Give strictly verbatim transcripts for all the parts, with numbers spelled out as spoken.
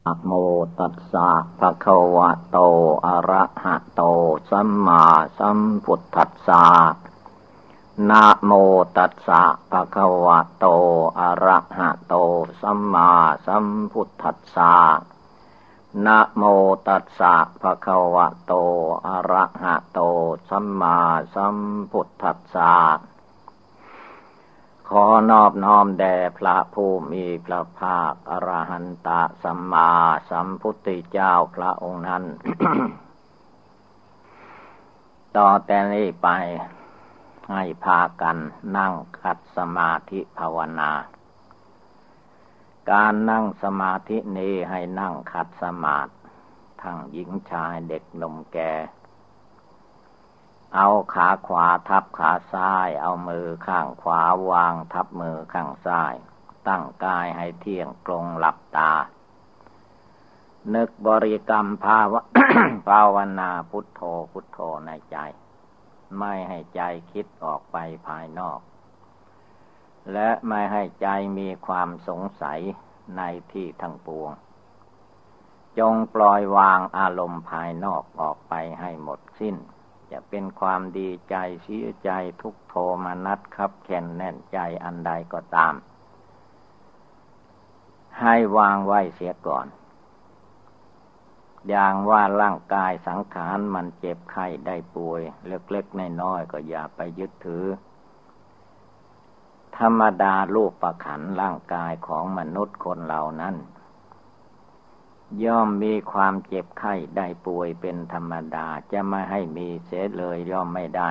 นะโมตัสสะภะคะวะโตอะระหะโตสัมมาสัมพุทธัสสะนะโมตัสสะภะคะวะโตอะระหะโตสัมมาสัมพุทธัสสะนะโมตัสสะภะคะวะโตอะระหะโตสัมมาสัมพุทธัสสะขอนอบน้อมแด่พระผู้มีพระภาคอรหันตสัมมาสัมพุทธเจ้าพระองค์นั้น ต่อแต่นี้ไปให้พากันนั่งขัดสมาธิภาวนาการนั่งสมาธินี้ให้นั่งขัดสมาธิทั้งหญิงชายเด็กหนุ่มแก่เอาขาขวาทับขาซ้ายเอามือข้างขวาวางทับมือข้างซ้ายตั้งกายให้เที่ยงตรงหลับตานึกบริกรรมภาวะ ภาวนาพุทโธพุทโธในใจไม่ให้ใจคิดออกไปภายนอกและไม่ให้ใจมีความสงสัยในที่ทั้งปวงจงปล่อยวางอารมณ์ภายนอกออกไปให้หมดสิ้นจะเป็นความดีใจเสียใจทุกโทมนัสคับแค้นแน่นใจอันใดก็ตามให้วางไว้เสียก่อนอย่างว่าร่างกายสังขารมันเจ็บไข้ได้ป่วยเล็กๆน้อยๆก็อย่าไปยึดถือธรรมดารูปขันธ์ร่างกายของมนุษย์คนเหล่านั้นย่อมมีความเจ็บไข้ได้ป่วยเป็นธรรมดาจะไม่ให้มีเสียเลยย่อมไม่ได้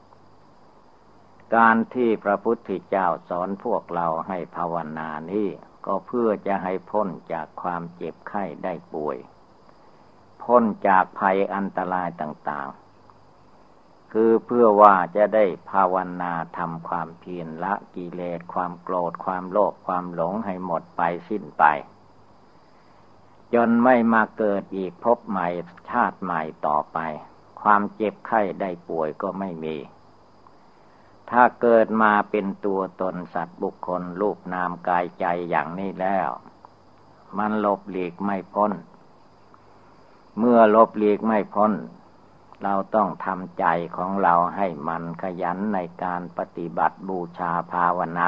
การที่พระพุทธเจ้าสอนพวกเราให้ภาวนานี้ก็เพื่อจะให้พ้นจากความเจ็บไข้ได้ป่วยพ้นจากภัยอันตรายต่างๆคือเพื่อว่าจะได้ภาวนาทำความเพียรละกิเลสความโกรธความโลภความหลงให้หมดไปสิ้นไปจนไม่มาเกิดอีกพบใหม่ชาติใหม่ต่อไปความเจ็บไข้ได้ป่วยก็ไม่มีถ้าเกิดมาเป็นตัวตนสัตว์บุคคลรูปนามกายใจอย่างนี้แล้วมันหลบหลีกไม่พ้นเมื่อหลบหลีกไม่พ้นเราต้องทำใจของเราให้มันขยันในการปฏิบัติบูชาภาวนา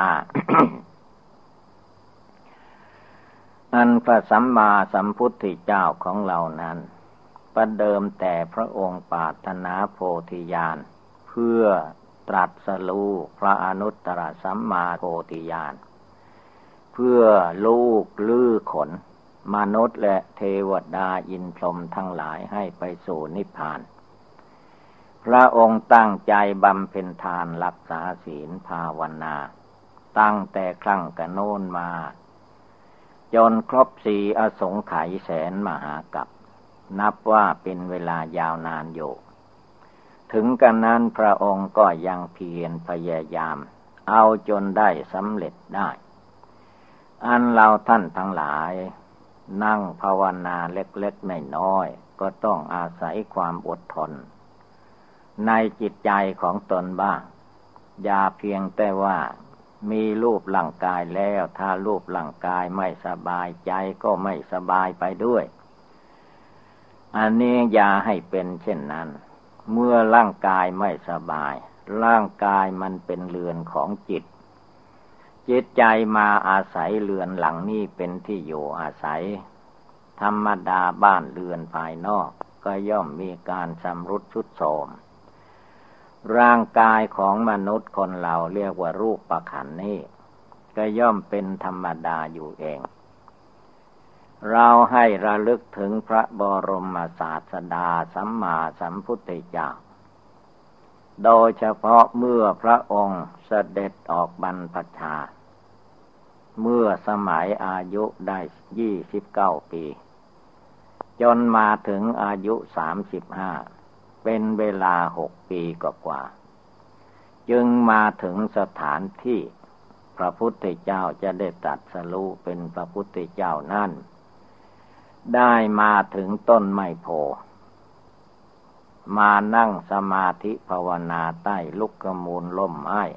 อันพระสัมมาสัมพุทธเจ้าของเรานั้นประเดิมแต่พระองค์ปรารถนาโพธิญาณเพื่อตรัสรู้พระอนุตตรสัมมาโพธิญาณเพื่อลูกลื้อขนมนุษย์และเทวดาอินพรหมทั้งหลายให้ไปสู่นิพพานพระองค์ตั้งใจบำเพ็ญทานรักษาศีลภาวนาตั้งแต่ครั้งกะโน้นมาจนครบสี่อสงไขยแสนมหากัปนับว่าเป็นเวลายาวนานอยู่ถึงกันนั้นพระองค์ก็ยังเพียรพยายามเอาจนได้สำเร็จได้อันเราท่านทั้งหลายนั่งภาวนาเล็กๆน้อยๆก็ต้องอาศัยความอดทนในจิตใจของตนบ้างอย่าเพียงแต่ว่ามีรูปร่างกายแล้วถ้ารูปร่างกายไม่สบายใจก็ไม่สบายไปด้วยอันนี้อย่าให้เป็นเช่นนั้นเมื่อร่างกายไม่สบายร่างกายมันเป็นเรือนของจิตจิตใจมาอาศัยเรือนหลังนี้เป็นที่อยู่อาศัยธรรมดาบ้านเรือนภายนอกก็ย่อมมีการชำรุดทรุดโทรมร่างกายของมนุษย์คนเราเรียกว่ารูปขันธ์นี้ก็ย่อมเป็นธรรมดาอยู่เองเราให้ระลึกถึงพระบรมศาสดาสัมมาสัมพุทธเจ้าโดยเฉพาะเมื่อพระองค์เสด็จออกบรรพชาเมื่อสมัยอายุได้ยี่สิบเก้าปีจนมาถึงอายุสามสิบห้าเป็นเวลาหกปีกว่าๆจึงมาถึงสถานที่พระพุทธเจ้าจะได้ตรัสรู้เป็นพระพุทธเจ้านั่นได้มาถึงต้นไม้โพธิ์มานั่งสมาธิภาวนาใต้ลุกมูลล่มไม้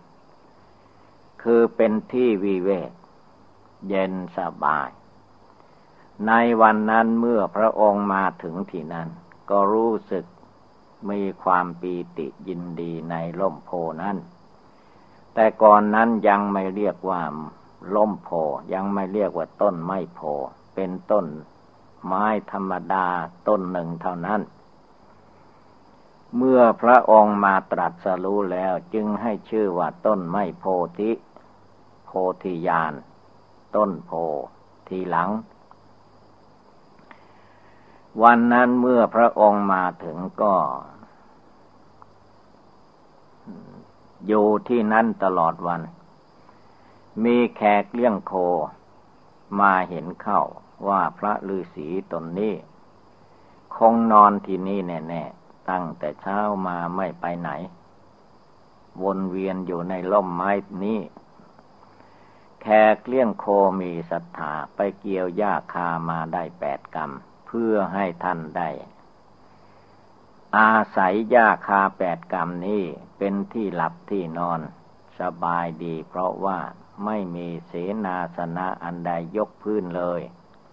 คือเป็นที่วิเวกเย็นสบายในวันนั้นเมื่อพระองค์มาถึงที่นั้นก็รู้สึกมีความปีติยินดีในร่มโพนั้นแต่ก่อนนั้นยังไม่เรียกว่าร่มโพยังไม่เรียกว่าต้นไม้โพเป็นต้นไม้ธรรมดาต้นหนึ่งเท่านั้นเมื่อพระองค์มาตรัสรู้แล้วจึงให้ชื่อว่าต้นไม้โพธิโพธิญาณต้นโพทีหลังวันนั้นเมื่อพระองค์มาถึงก็อยู่ที่นั่นตลอดวันมีแขกเลี้ยงโคมาเห็นเข้าว่าพระฤาษีตนนี้คงนอนที่นี่แน่ๆตั้งแต่เช้ามาไม่ไปไหนวนเวียนอยู่ในร่มไม้นี้แขกเลี้ยงโคมีศรัทธาไปเกี่ยวหญ้าคามาได้แปดกำเพื่อให้ท่านได้อาศัยหญ้าคาแปดกำนี้เป็นที่หลับที่นอนสบายดีเพราะว่าไม่มีเสนาสนะอันใดยกพื้นเลย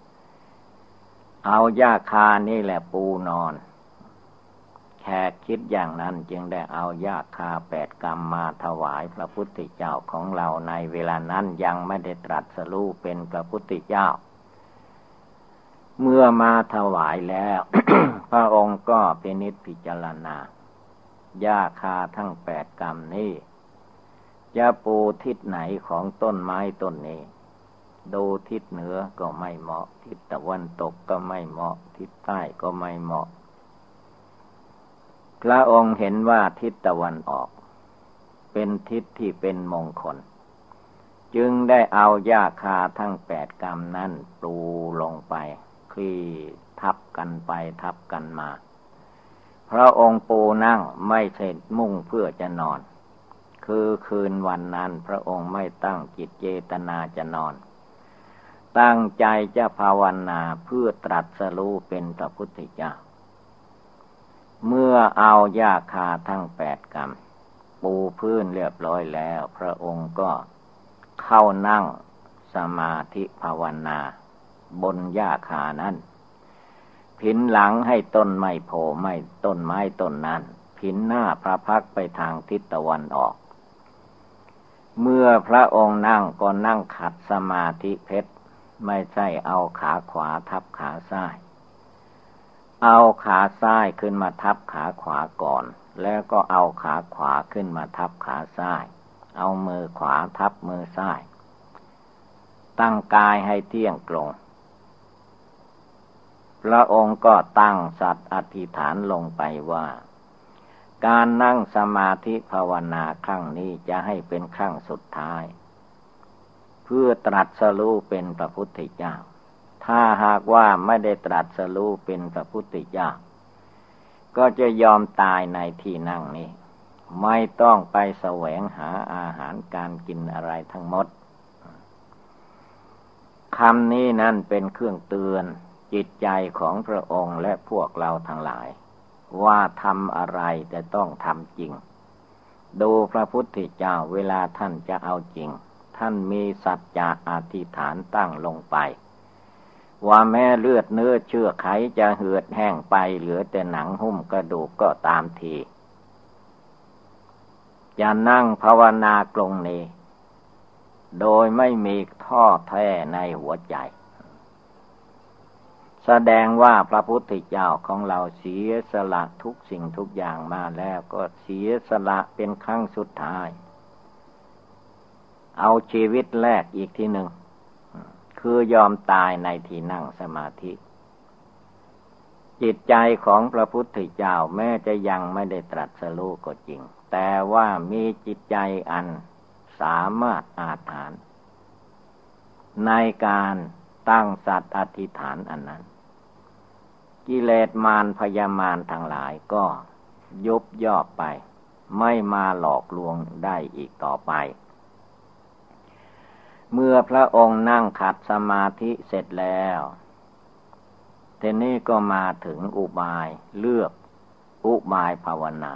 เอาหญ้าคานี่แหละปูนอนแขกคิดอย่างนั้นจึงได้เอาหญ้าคาแปดกำมาถวายพระพุทธเจ้าของเราในเวลานั้นยังไม่ได้ตรัสรู้เป็นพระพุทธเจ้าเมื่อมาถวายแล้ว พระองค์ก็พินิจพิจารณาหญ้าคาทั้งแปดกำนี้จะปูทิศไหนของต้นไม้ต้นนี้ดูทิศเหนือก็ไม่เหมาะทิศตะวันตกก็ไม่เหมาะทิศใต้ก็ไม่เหมาะพระองค์เห็นว่าทิศตะวันออกเป็นทิศที่เป็นมงคลจึงได้เอาหญ้าคาทั้งแปดกำนั้นปูลงไปคลี่ทับกันไปทับกันมาพระองค์ปูนั่งไม่ใช่มุ่งเพื่อจะนอนคือคืนวันนั้นพระองค์ไม่ตั้งจิตเจตนาจะนอนตั้งใจจะภาวนาเพื่อตรัสรู้เป็นพระพุทธเจ้าเมื่อเอาหญ้าคาทั้งแปดกำปูพื้นเรียบร้อยแล้วพระองค์ก็เข้านั่งสมาธิภาวนาบนหญ้าคานั้นผินหลังให้ต้นไม้โพไม้ต้นไม้ต้นนั้นผินหน้าพระพักตร์ไปทางทิศตะวันออกเมื่อพระองค์นั่งก็นั่งขัดสมาธิเพชรไม่ใช่เอาขาขวาทับขาซ้ายเอาขาซ้ายขึ้นมาทับขาขวาก่อนแล้วก็เอาขาขวาขึ้นมาทับขาซ้ายเอามือขวาทับมือซ้ายตั้งกายให้เที่ยงตรงพระองค์ก็ตั้งสัตย์อธิษฐานลงไปว่าการนั่งสมาธิภาวนาครั้งนี้จะให้เป็นครั้งสุดท้ายเพื่อตรัสรู้เป็นพระพุทธเจ้าถ้าหากว่าไม่ได้ตรัสรู้เป็นพระพุทธเจ้าก็จะยอมตายในที่นั่งนี้ไม่ต้องไปแสวงหาอาหารการกินอะไรทั้งหมดคำนี้นั่นเป็นเครื่องเตือนจิตใจของพระองค์และพวกเราทั้งหลายว่าทำอะไรจะต้องทำจริงดูพระพุทธเจ้าเวลาท่านจะเอาจริงท่านมีสัจจะอธิษฐานตั้งลงไปว่าแม้เลือดเนื้อเชื่อไขจะเหือดแห้งไปเหลือแต่หนังหุ้มกระดูกก็ตามทีจะนั่งภาวนากลงนี้โดยไม่มีท้อแท้ในหัวใจแสดงว่าพระพุทธเจ้าของเราเสียสละทุกสิ่งทุกอย่างมาแล้วก็เสียสละเป็นครั้งสุดท้ายเอาชีวิตแรกอีกทีหนึ่งคือยอมตายในที่นั่งสมาธิจิตใจของพระพุทธเจ้าแม้จะยังไม่ได้ตรัสรู้ก็จริงแต่ว่ามีจิตใจอันสามารถอาถรรพ์ในการตั้งสัตย์อธิษฐานอันนั้นกิเลสมารพยามารทั้งหลายก็ยุบย่อไปไม่มาหลอกลวงได้อีกต่อไปเมื่อพระองค์นั่งขัดสมาธิเสร็จแล้วทีนี้ก็มาถึงอุบายเลือกอุบายภาวนา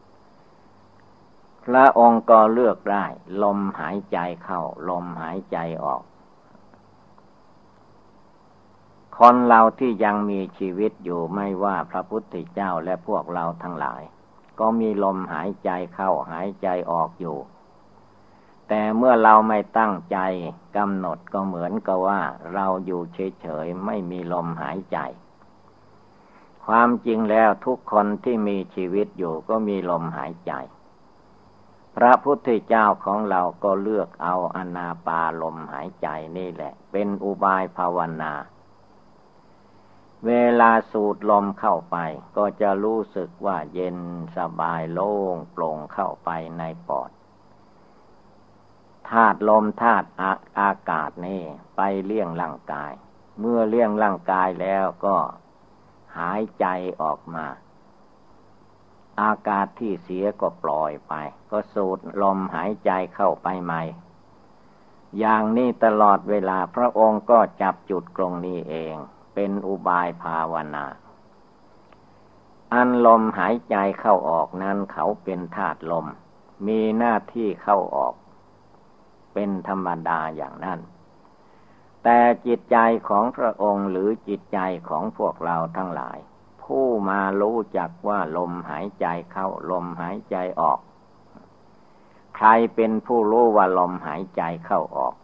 พระองค์ก็เลือกได้ลมหายใจเข้าลมหายใจออกคนเราที่ยังมีชีวิตอยู่ไม่ว่าพระพุทธเจ้าและพวกเราทั้งหลายก็มีลมหายใจเข้าหายใจออกอยู่แต่เมื่อเราไม่ตั้งใจกำหนดก็เหมือนกับว่าเราอยู่เฉยๆไม่มีลมหายใจความจริงแล้วทุกคนที่มีชีวิตอยู่ก็มีลมหายใจพระพุทธเจ้าของเราก็เลือกเอาอานาปานลมหายใจนี่แหละเป็นอุบายภาวนาเวลาสูดลมเข้าไปก็จะรู้สึกว่าเย็นสบายโล่งโปร่งเข้าไปในปอดธาตุลมธาตุอากาศนี่ไปเลี้ยงร่างกายเมื่อเลี้ยงร่างกายแล้วก็หายใจออกมาอากาศที่เสียก็ปล่อยไปก็สูดลมหายใจเข้าไปใหม่อย่างนี้ตลอดเวลาพระองค์ก็จับจุดตรงนี้เองเป็นอุบายภาวนาอันลมหายใจเข้าออกนั้นเขาเป็นธาตุลมมีหน้าที่เข้าออกเป็นธรรมดาอย่างนั้นแต่จิตใจของพระองค์หรือจิตใจของพวกเราทั้งหลายผู้มารู้จักว่าลมหายใจเข้าลมหายใจออกใครเป็นผู้รู้ว่าลมหายใจเข้าออก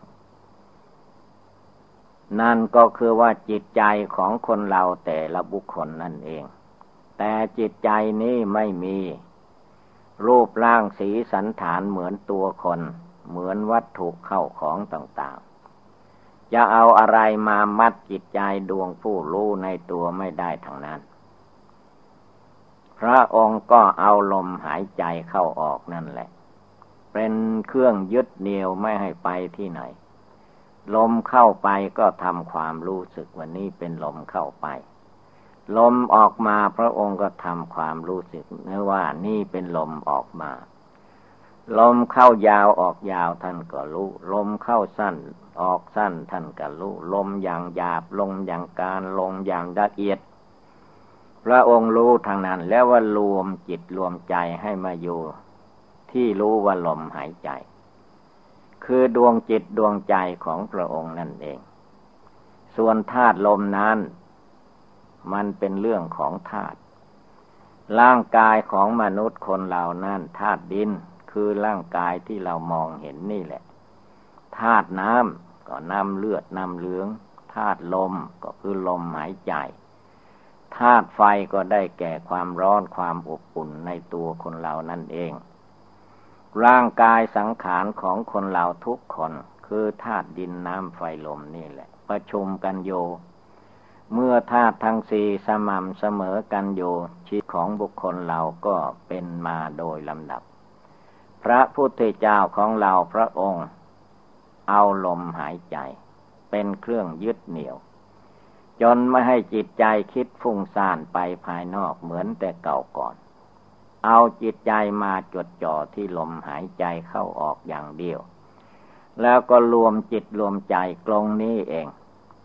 นั่นก็คือว่าจิตใจของคนเราแต่ละบุคคลนั่นเองแต่จิตใจนี้ไม่มีรูปร่างสีสันฐานเหมือนตัวคนเหมือนวัตถุเข้าของต่างๆจะเอาอะไรมามัดจิตใจดวงผู้รู้ในตัวไม่ได้ทั้งนั้นพระองค์ก็เอาลมหายใจเข้าออกนั่นแหละเป็นเครื่องยึดเหนี่ยวไม่ให้ไปที่ไหนลมเข้าไปก็ทำความรู้สึกว่านี่เป็นลมเข้าไปลมออกมาพระองค์ก็ทำความรู้สึกนะว่านี่เป็นลมออกมาลมเข้ายาวออกยาวท่านก็รู้ลมเข้าสั้นออกสั้นท่านก็รู้ลมอย่างหยาบลมอย่างกลางลมอย่างละเอียดพระองค์รู้ทางนั้นแล้วว่ารวมจิตรวมใจให้มาอยู่ที่รู้ว่าลมหายใจคือดวงจิตดวงใจของพระองค์นั่นเองส่วนธาตุลมนั้นมันเป็นเรื่องของธาตุร่างกายของมนุษย์คนเหล่านั้นธาตุดินคือร่างกายที่เรามองเห็นนี่แหละธาตุน้ำก็น้ำเลือดน้ำเหลืองธาตุลมก็คือลมหายใจธาตุไฟก็ได้แก่ความร้อนความอบอุ่นในตัวคนเรานั่นเองร่างกายสังขารของคนเราทุกคนคือธาตุดินน้ำไฟลมนี่แหละประชุมกันโยเมื่อธาตุทั้งสี่สม่ำเสมอกันโยชีวิตของบุคคลเราก็เป็นมาโดยลำดับพระพุทธเจ้าของเราพระองค์เอาลมหายใจเป็นเครื่องยึดเหนี่ยวจนไม่ให้จิตใจคิดฟุ้งซ่านไปภายนอกเหมือนแต่เก่าก่อนเอาจิตใจมาจดจ่อที่ลมหายใจเข้าออกอย่างเดียวแล้วก็รวมจิตรวมใจตรงนี้เอง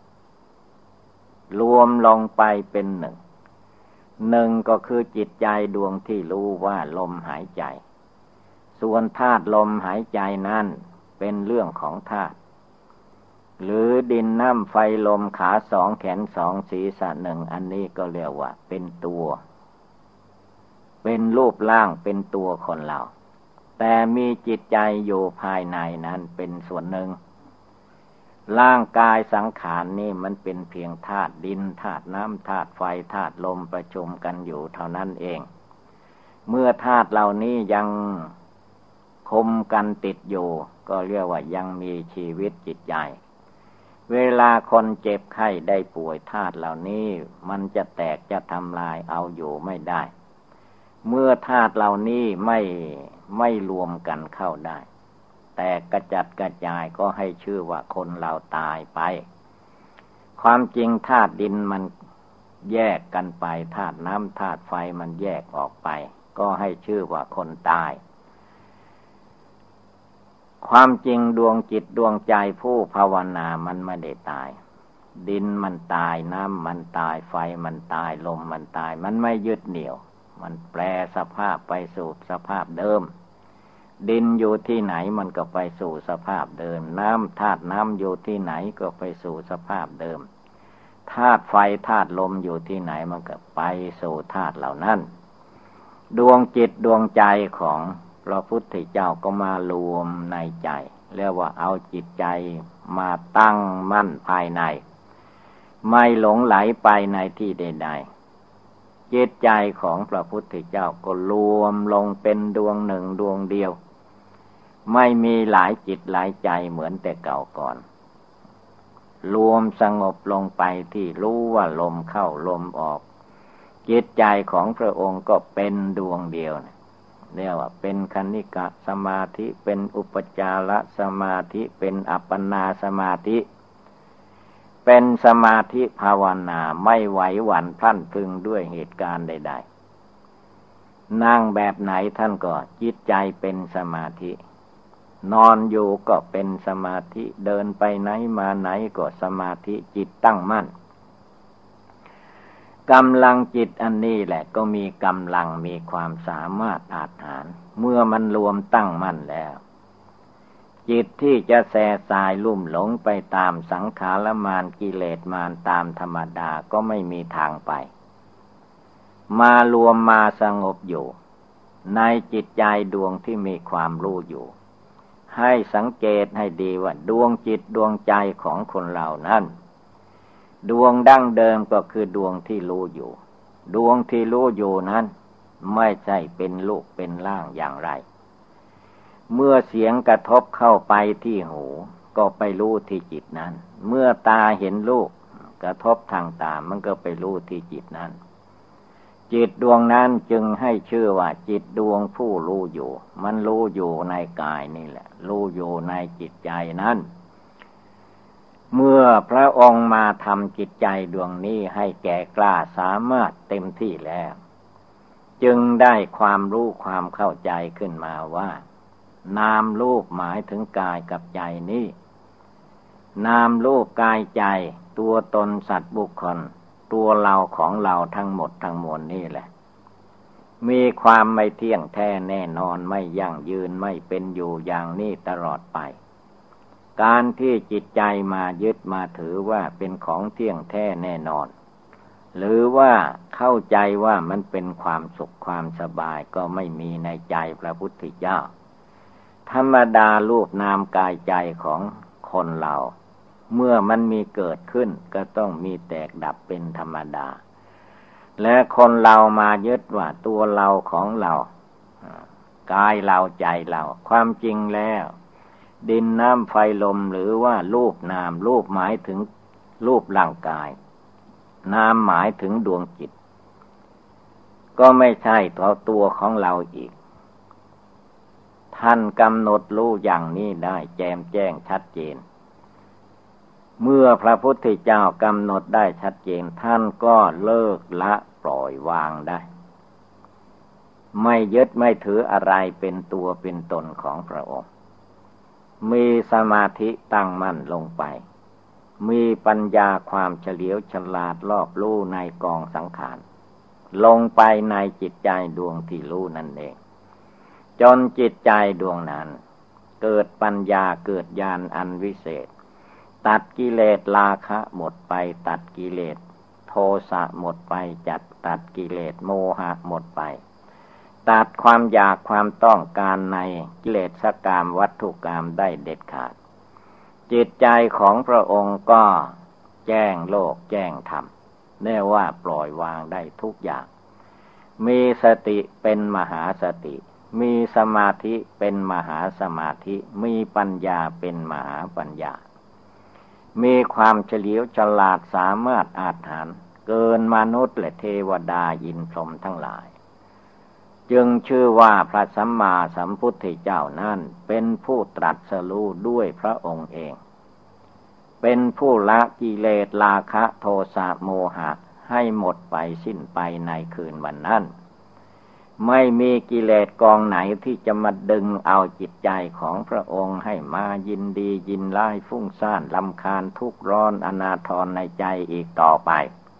รวมลงไปเป็นหนึ่งหนึ่งก็คือจิตใจดวงที่รู้ว่าลมหายใจส่วนธาตุลมหายใจนั้นเป็นเรื่องของธาตุหรือดินน้ำไฟลมขาสองแขนสองศีรษะหนึ่งอันนี้ก็เรียกว่าเป็นตัวเป็นรูปร่างเป็นตัวคนเราแต่มีจิตใจอยู่ภายในนั้นเป็นส่วนหนึ่งร่างกายสังขาร นี่มันเป็นเพียงธาตุดินธาตุน้ำธาตุไฟธาตุลมประชุมกันอยู่เท่านั้นเองเมื่อธาตุเหล่านี้ยังคมกันติดอยู่ก็เรียกว่ายังมีชีวิตจิตใจเวลาคนเจ็บไข้ได้ป่วยธาตุเหล่านี้มันจะแตกจะทำลายเอาอยู่ไม่ได้เมื่อธาตุเหล่านี้ไม่ไม่รวมกันเข้าได้แต่กระจัดกระจายก็ให้ชื่อว่าคนเราตายไปความจริงธาตุดินมันแยกกันไปธาตุน้ำธาตุไฟมันแยกออกไปก็ให้ชื่อว่าคนตายความจริงดวงจิตดวงใจผู้ภาวนามันไม่ได้ตายดินมันตายน้ำมันตายไฟมันตายลมมันตายมันไม่ยึดเหนี่ยวมันแปรสภาพไปสู่สภาพเดิมดินอยู่ที่ไหนมันก็ไปสู่สภาพเดิมน้ำธาตุน้ำอยู่ที่ไหนก็ไปสู่สภาพเดิมธาตุไฟธาตุลมอยู่ที่ไหนมันก็ไปสู่ธาตุเหล่านั้นดวงจิตดวงใจของพระพุทธเจ้าก็มารวมในใจเรียกว่าเอาจิตใจมาตั้งมั่นภายในไม่หลงไหลไปในที่ใดๆจิตใจของพระพุทธเจ้าก็รวมลงเป็นดวงหนึ่งดวงเดียวไม่มีหลายจิตหลายใจเหมือนแต่เก่าก่อนรวมสงบลงไปที่รู้ว่าลมเข้าลมออกจิตใจของพระองค์ก็เป็นดวงเดียวเรียกว่าเป็นคณิกะสมาธิเป็นอุปจารสมาธิเป็นอัปปนาสมาธิเป็นสมาธิภาวนาไม่ไหวหวั่นพลันพรึงด้วยเหตุการณ์ใดๆนั่งแบบไหนท่านก็จิตใจเป็นสมาธินอนอยู่ก็เป็นสมาธิเดินไปไหนมาไหนก็สมาธิจิตตั้งมั่นกำลังจิตอันนี้แหละก็มีกำลังมีความสามารถอาจหารเมื่อมันรวมตั้งมั่นแล้วจิตที่จะแส่สายลุ่มหลงไปตามสังขารมารกิเลสมารตามธรรมดาก็ไม่มีทางไปมารวมมาสงบอยู่ในจิตใจดวงที่มีความรู้อยู่ให้สังเกตให้ดีว่าดวงจิตดวงใจของคนเรานั้นดวงดั้งเดิมก็คือดวงที่รู้อยู่ดวงที่รู้อยู่นั้นไม่ใช่เป็นรูปเป็นร่างอย่างไรเมื่อเสียงกระทบเข้าไปที่หูก็ไปรู้ที่จิตนั้นเมื่อตาเห็นรูปกระทบทางตามันก็ไปรู้ที่จิตนั้นจิตดวงนั้นจึงให้ชื่อว่าจิตดวงผู้รู้อยู่มันรู้อยู่ในกายนี่แหละรู้อยู่ในจิตใจนั้นเมื่อพระองค์มาทำจิตใจดวงนี้ให้แก่กล้าสามารถเต็มที่แล้วจึงได้ความรู้ความเข้าใจขึ้นมาว่านามรูปหมายถึงกายกับใจนี้นามรูปกายใจตัวตนสัตว์บุคคลตัวเราของเราทั้งหมดทั้งมวลนี่แหละมีความไม่เที่ยงแท้แน่นอนไม่ยั่งยืนไม่เป็นอยู่อย่างนี้ตลอดไปการที่จิตใจมายึดมาถือว่าเป็นของเที่ยงแท้แน่นอนหรือว่าเข้าใจว่ามันเป็นความสุขความสบายก็ไม่มีในใจพระพุทธเจ้าธรรมดารูปนามกายใจของคนเราเมื่อมันมีเกิดขึ้นก็ต้องมีแตกดับเป็นธรรมดาและคนเรามายึดว่าตัวเราของเรากายเราใจเราความจริงแล้วดินน้ำไฟลมหรือว่ารูปนามรูปหมายถึงรูปร่างกายนามหมายถึงดวงจิตก็ไม่ใช่ตัวตัวของเราอีกท่านกำหนดรู้อย่างนี้ได้แจ่มแจ้งชัดเจนเมื่อพระพุทธเจ้ากำหนดได้ชัดเจนท่านก็เลิกละปล่อยวางได้ไม่ยึดไม่ถืออะไรเป็นตัวเป็นตนของพระองค์มีสมาธิตั้งมั่นลงไปมีปัญญาความเฉลียวฉลาดรอบรู้ในกองสังขารลงไปในจิตใจดวงที่รู้นั่นเองจนจิตใจดวงนั้นเกิดปัญญาเกิดญาณอันวิเศษตัดกิเลสราคะหมดไปตัดกิเลสโทสะหมดไปจัดตัดกิเลสโมหะหมดไปตัดความอยากความต้องการในกิเลสกามวัตถุกรรมได้เด็ดขาดจิตใจของพระองค์ก็แจ้งโลกแจ้งธรรมแน่ว่าปล่อยวางได้ทุกอย่างมีสติเป็นมหาสติมีสมาธิเป็นมหาสมาธิมีปัญญาเป็นมหาปัญญามีความเฉลียวฉลาดสามารถอาจหาญเกินมนุษย์และเทวดายินพรหมทั้งหลายจึงชื่อว่าพระสัมมาสัมพุทธเจ้านั้นเป็นผู้ตรัสรู้ด้วยพระองค์เองเป็นผู้ละกิเลสราคะโทสะโมหะให้หมดไปสิ้นไปในคืนวันนั้นไม่มีกิเลสกองไหนที่จะมาดึงเอาจิตใจของพระองค์ให้มายินดียินร้ายฟุ้งซ่านรำคาญทุกข์ร้อนอนาถรในใจอีกต่อไป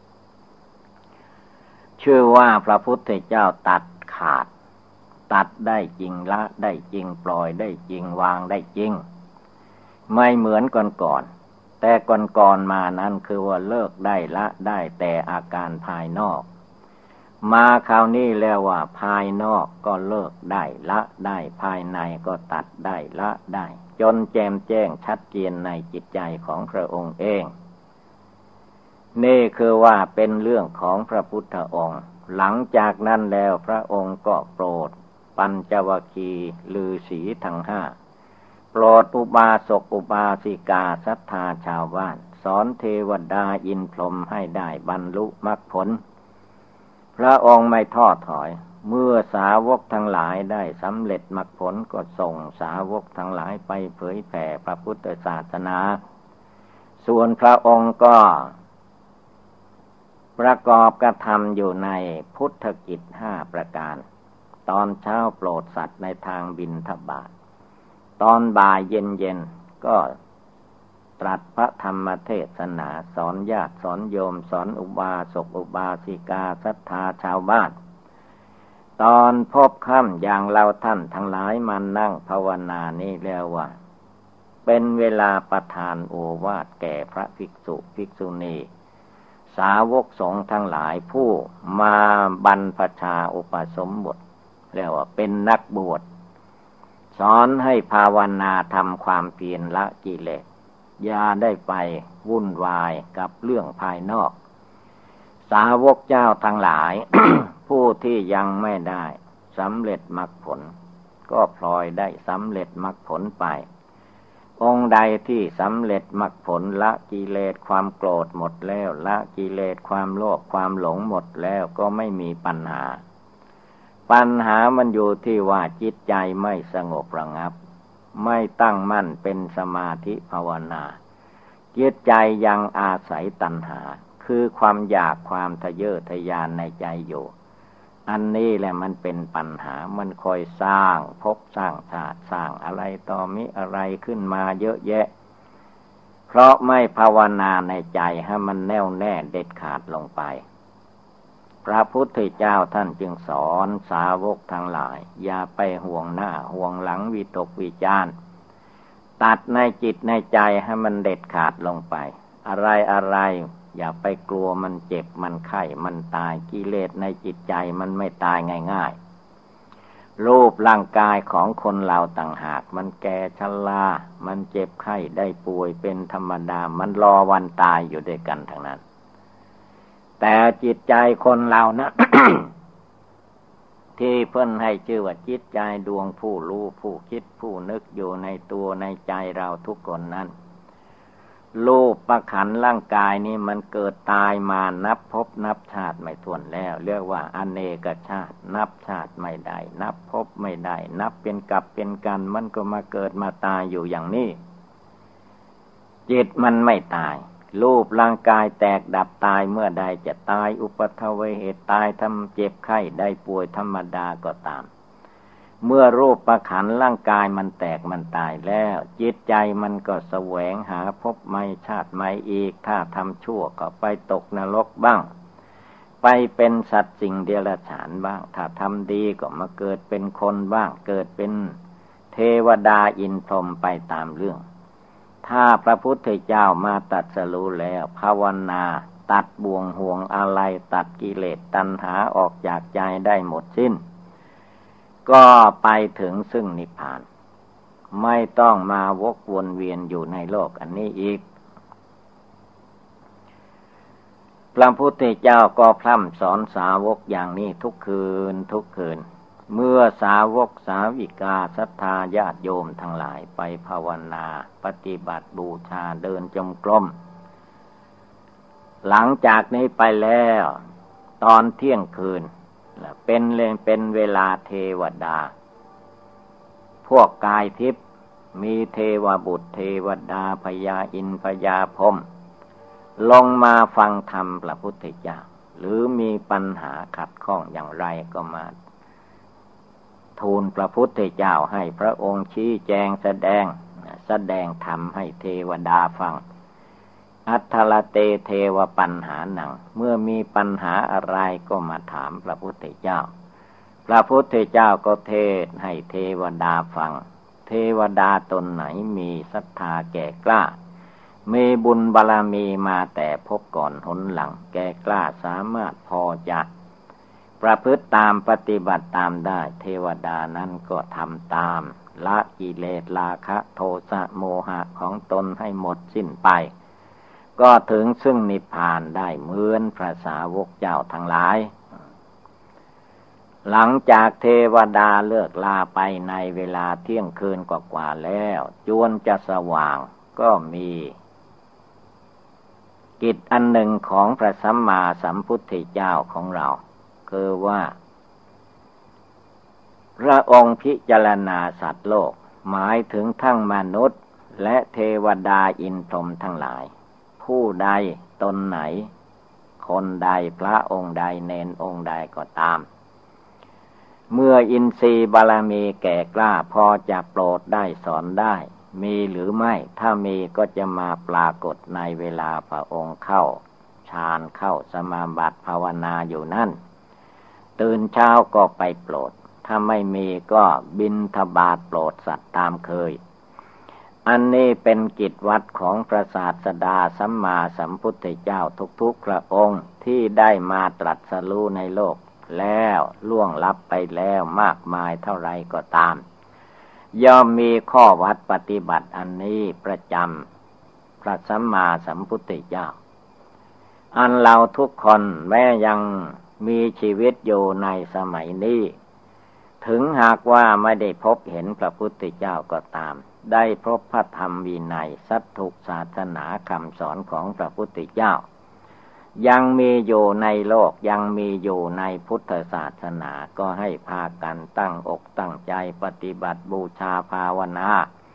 ชื่อว่าพระพุทธเจ้าตัดขาดตัดได้จริงละได้จริงปล่อยได้จริงวางได้จริงไม่เหมือนก่อนแต่ก่อนๆมานั้นคือว่าเลิกได้ละได้แต่อาการภายนอกมาคราวนี้แล้วว่าภายนอกก็เลิกได้ละได้ภายในก็ตัดได้ละได้จนแจ่มแจ้งชัดเจนในจิตใจของพระองค์เองนี่คือว่าเป็นเรื่องของพระพุทธองค์หลังจากนั้นแล้วพระองค์ก็โปรดปัญจวัคคีย์ฤาษีทั้งห้าโปรดอุบาสกอุบาสิกาศรัทธาชาวบ้านสอนเทวดาอินทร์พรหมให้ได้บรรลุมรรคผลพระองค์ไม่ท้อถอยเมื่อสาวกทั้งหลายได้สำเร็จมรรคผลก็ส่งสาวกทั้งหลายไปเผยแผ่พระพุทธศาสนาส่วนพระองค์ก็ประกอบกระทำอยู่ในพุทธกิจห้าประการตอนเช้าโปรดสัตว์ในทางบิณฑบาตตอนบ่ายเย็นๆก็ตรัสพระธรรมเทศนาสอนญาติสอนโยมสอนอุบาสกอุบาสิกาศรัทธาชาวบ้านตอนพบค่ำอย่างเราท่านทั้งหลายมานั่งภาวนานี้แล้วว่าเป็นเวลาประทานโอวาทแก่พระภิกษุภิกษุณีสาวกสงฆ์ทั้งหลายผู้มาบรรพชาอุปสมบทเรียกว่าเป็นนักบวชสอนให้ภาวนาทำความเพียรละกิเลสอย่าได้ไปวุ่นวายกับเรื่องภายนอกสาวกเจ้าทั้งหลาย ผู้ที่ยังไม่ได้สำเร็จมรรคผลก็พลอยได้สำเร็จมรรคผลไปองค์ใดที่สำเร็จมรรคผลละกิเลสความโกรธหมดแล้วละกิเลสความโลภความหลงหมดแล้วก็ไม่มีปัญหาปัญหามันอยู่ที่ว่าจิตใจไม่สงบระงับไม่ตั้งมั่นเป็นสมาธิภาวนาจิตใจยังอาศัยตัณหาคือความอยากความทะเยอทะยานในใจอยู่อันนี้แหละมันเป็นปัญหามันคอยสร้างภพสร้างชาติสร้างอะไรต่อมิอะไรขึ้นมาเยอะแยะเพราะไม่ภาวนาในใจให้มันแน่วแน่เด็ดขาดลงไปพระพุทธเจ้าท่านจึงสอนสาวกทั้งหลายอย่าไปห่วงหน้าห่วงหลังวิตกวิจารณ์ตัดในจิตในใจให้มันเด็ดขาดลงไปอะไรอะไรอย่าไปกลัวมันเจ็บมันไข้มันตายกิเลสในจิตใจมันไม่ตายง่ายๆรูปร่างกายของคนเราต่างหากมันแก่ชรามันเจ็บไข้ได้ป่วยเป็นธรรมดามันรอวันตายอยู่ด้วยกันทั้งนั้นแต่จิตใจคนเรานะ ที่เพิ่นให้ชื่อว่าจิตใจดวงผู้รู้ผู้คิดผู้นึกอยู่ในตัวในใจเราทุกคนนั้นรูปประขันร่างกายนี้มันเกิดตายมานับพบนับชาติไม่ถ้วนแล้วเรียกว่าอเนกชาตินับชาติไม่ได้นับพบไม่ได้นับเป็นกับเป็นกันมันก็มาเกิดมาตายอยู่อย่างนี้จิตมันไม่ตายรูปร่างกายแตกดับตายเมื่อใดจะตายอุปัฏฐวเหตุตายทำเจ็บไข้ได้ป่วยธรรมดาก็ตามเมื่อรูปประขันร่างกายมันแตกมันตายแล้วจิตใจมันก็แสวงหาพบใหม่ชาติใหม่อีกถ้าทำชั่วก็ไปตกนรกบ้างไปเป็นสัตว์สิ่งเดรัจฉานบ้างถ้าทำดีก็มาเกิดเป็นคนบ้างเกิดเป็นเทวดาอินทร์พรหมไปตามเรื่องถ้าพระพุทธเจ้ามาตรัสรู้แล้วภาวนาตัดบ่วงห่วงอะไรตัดกิเลสตัณหาออกจากใจได้หมดสิ้นก็ไปถึงซึ่งนิพพานไม่ต้องมาวกวนเวียนอยู่ในโลกอันนี้อีกพระพุทธเจ้าก็พร่ำสอนสาวกอย่างนี้ทุกคืนทุกคืนเมื่อสาวกสาวิกาศรัทธาญาติโยมทั้งหลายไปภาวนาปฏิบัติบูชาเดินจงกรมหลังจากนี้ไปแล้วตอนเที่ยงคืนเป็นเลยเป็นเวลาเทวดาพวกกายทิพย์มีเทวบุตรเทวดาพญาอินทร์พญาพรหมลงมาฟังธรรมพระพุทธเจ้าหรือมีปัญหาขัดข้องอย่างไรก็มาทูลพระพุทธเจ้าให้พระองค์ชี้แจงแสดงแสดงธรรมให้เทวดาฟังอัทธลเตเทวปัญหาหนังเมื่อมีปัญหาอะไรก็มาถามพระพุทธเจ้าพระพุทธเจ้าก็เทศให้เทวดาฟังเทวดาตนไหนมีศรัทธาแก่กล้ามีบุญบารมีมาแต่พบก่อนหนหลังแก่กล้าสามารถพอจะประพฤติตามปฏิบัติตามได้เทวดานั้นก็ทำตามละกิเลสราคะโทสะโมหะของตนให้หมดสิ้นไปก็ถึงซึ่งนิพพานได้เหมือนพระสาวกเจ้าทั้งหลายหลังจากเทวดาเลิกลาไปในเวลาเที่ยงคืนกว่าๆแล้วจวนจะสว่างก็มีกิจอันหนึ่งของพระสัมมาสัมพุทธเจ้าของเราคือว่าพระองค์พิจารณาสัตว์โลกหมายถึงทั้งมนุษย์และเทวดาอินทร์พรหมทั้งหลายผู้ใดตนไหนคนใดพระองค์ใดเนนองค์ใดก็ตามเมื่ออินทรีย์บารมีแก่กล้าพอจะโปรดได้สอนได้มีหรือไม่ถ้ามีก็จะมาปรากฏในเวลาพระองค์เข้าฌานเข้าสมาบัติภาวนาอยู่นั่นตื่นเช้าก็ไปโปรดถ้าไม่มีก็บิณฑบาตโปรดสัตว์ตามเคยอันนี้เป็นกิจวัตรของพระศาสดาสัมมาสัมพุทธเจ้าทุกๆพระองค์ที่ได้มาตรัสรู้ในโลกแล้วล่วงลับไปแล้วมากมายเท่าไรก็ตามย่อมมีข้อวัดปฏิบัติอันนี้ประจำพระสัมมาสัมพุทธเจ้าอันเราทุกคนแม้ยังมีชีวิตอยู่ในสมัยนี้ถึงหากว่าไม่ได้พบเห็นพระพุทธเจ้าก็ตามได้พบพระธรรมวินัยสัตถุศาสนาคำสอนของพระพุทธเจ้ายังมีอยู่ในโลกยังมีอยู่ในพุทธศาสนาก็ให้พากันตั้งอกตั้งใจปฏิบัติบูชาภาวนา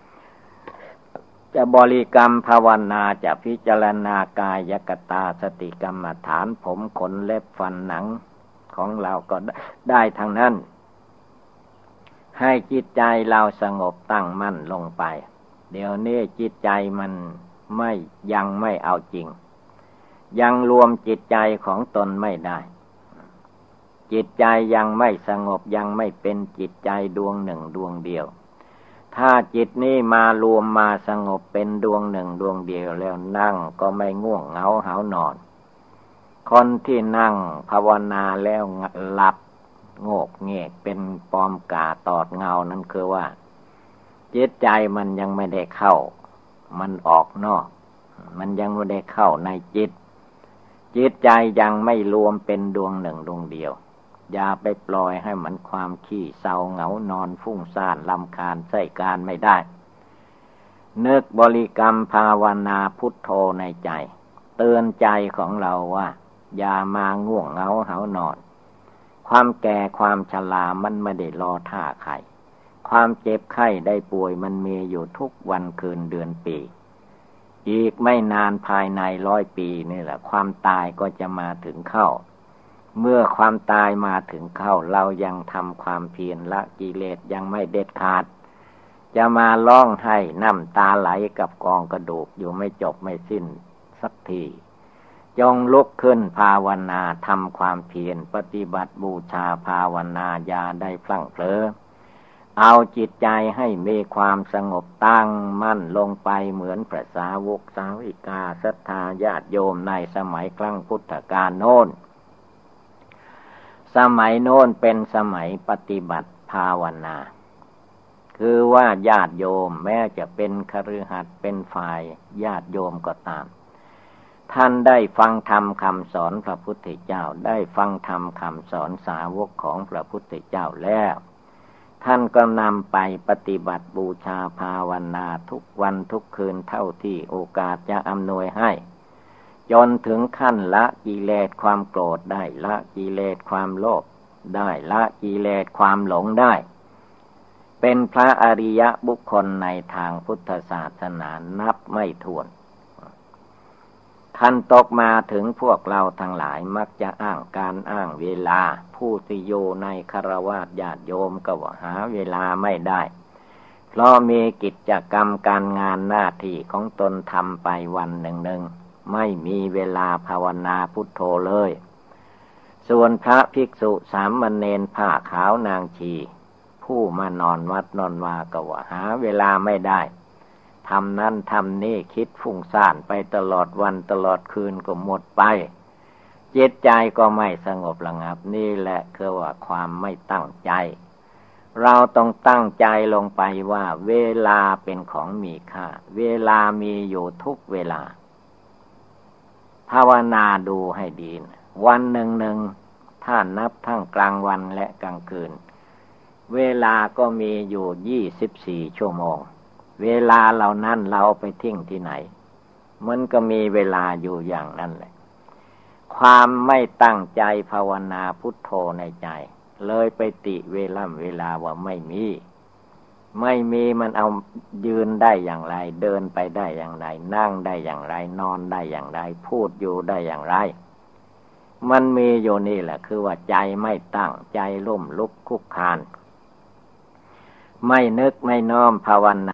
จะบริกรรมภาวนาจะพิจารณากายกตาสติกรรมฐานผมขนเล็บฟันหนังของเราก็ได้ทั้งนั้นให้จิตใจเราสงบตั้งมั่นลงไปเดี๋ยวนี้จิตใจมันไม่ยังไม่เอาจริงยังรวมจิตใจของตนไม่ได้จิตใจยังไม่สงบยังไม่เป็นจิตใจดวงหนึ่งดวงเดียวถ้าจิตนี้มารวมมาสงบเป็นดวงหนึ่งดวงเดียวแล้วนั่งก็ไม่ง่วงเหงาหาวนอนคนที่นั่งภาวนาแล้วหลับโงกเงกเป็นปอมกาตอดเงานั่นคือว่าจิตใจมันยังไม่ได้เข้ามันออกนอกมันยังไม่ได้เข้าในจิตจิตใจยังไม่รวมเป็นดวงหนึ่งดวงเดียวอย่าไปปล่อยให้มันความขี้เศร้าเหงานอนฟุ้งซ่านรำคาญใส่การไม่ได้นึกบริกรรมภาวนาพุทโธในใจเตือนใจของเราว่าอย่ามาง่วงเหงาหาวนอนความแก่ความชรามันไม่ได้รอท่าใครความเจ็บไข้ได้ป่วยมันมีอยู่ทุกวันคืนเดือนปีอีกไม่นานภายในร้อยปีนี่แหละความตายก็จะมาถึงเข้าเมื่อความตายมาถึงเข้าเรายังทำความเพียรละกิเลสยังไม่เด็ดขาดจะมาร้องไห้น้ำตาไหลกับกองกระดูกอยู่ไม่จบไม่สิ้นสักทีจงลุกขึ้นภาวนาทำความเพียรปฏิบัติบูชาภาวนาอย่าได้พลั้งเผลอเอาจิตใจให้มีความสงบตั้งมั่นลงไปเหมือนพระสาวกสาวิกาศรัทธาญาติโยมในสมัยครั้งพุทธกาลโน้นสมัยโน้นเป็นสมัยปฏิบัติภาวนาคือว่าญาติโยมแม้จะเป็นคฤหัสถ์เป็นฝ่ายญาติโยมก็ตามท่านได้ฟังธรรมคำสอนพระพุทธเจ้าได้ฟังธรรมคำสอนสาวกของพระพุทธเจ้าแล้วท่านก็นำไปปฏิบัติบูชาภาวนาทุกวันทุกคืนเท่าที่โอกาสจะอำนวยให้จนถึงขั้นละกิเลสความโกรธได้ละกิเลสความโลภได้ละกิเลสความหลงได้เป็นพระอริยบุคคลในทางพุทธศาสนานับไม่ถ้วนท่านตกมาถึงพวกเราทั้งหลายมักจะอ้างการอ้างเวลาผู้ที่อยู่ในคฤหัสถ์ญาติโยมก็ว่าหาเวลาไม่ได้เพราะมีกิจกรรมการงานหน้าที่ของตนทำไปวันหนึ่งๆไม่มีเวลาภาวนาพุทโธเลยส่วนพระภิกษุสามเณรผ้าขาวนางชีผู้มานอนวัดนอนวาก็ว่าหาเวลาไม่ได้ทำนั่นทำนี่คิดฟุ้งซ่านไปตลอดวันตลอดคืนก็หมดไปจิตใจก็ไม่สงบระงับนี่แหละคือว่าความไม่ตั้งใจเราต้องตั้งใจลงไปว่าเวลาเป็นของมีค่าเวลามีอยู่ทุกเวลาภาวนาดูให้ดีนะวันหนึ่งหนึ่งถ้านับทั้งกลางวันและกลางคืนเวลาก็มีอยู่ยี่สิบสี่ชั่วโมงเวลาเหล่านั้นเราไปทิ้งที่ไหนมันก็มีเวลาอยู่อย่างนั้นแหละความไม่ตั้งใจภาวนาพุทโธในใจเลยไปติเวลาเวลาว่าไม่มีไม่มีมันเอายืนได้อย่างไรเดินไปได้อย่างไรนั่งได้อย่างไรนอนได้อย่างไรพูดอยู่ได้อย่างไรมันมีอยู่นี่แหละคือว่าใจไม่ตั้งใจลุ่มลุกคุกคานไม่นึกไม่น้อมภาวนา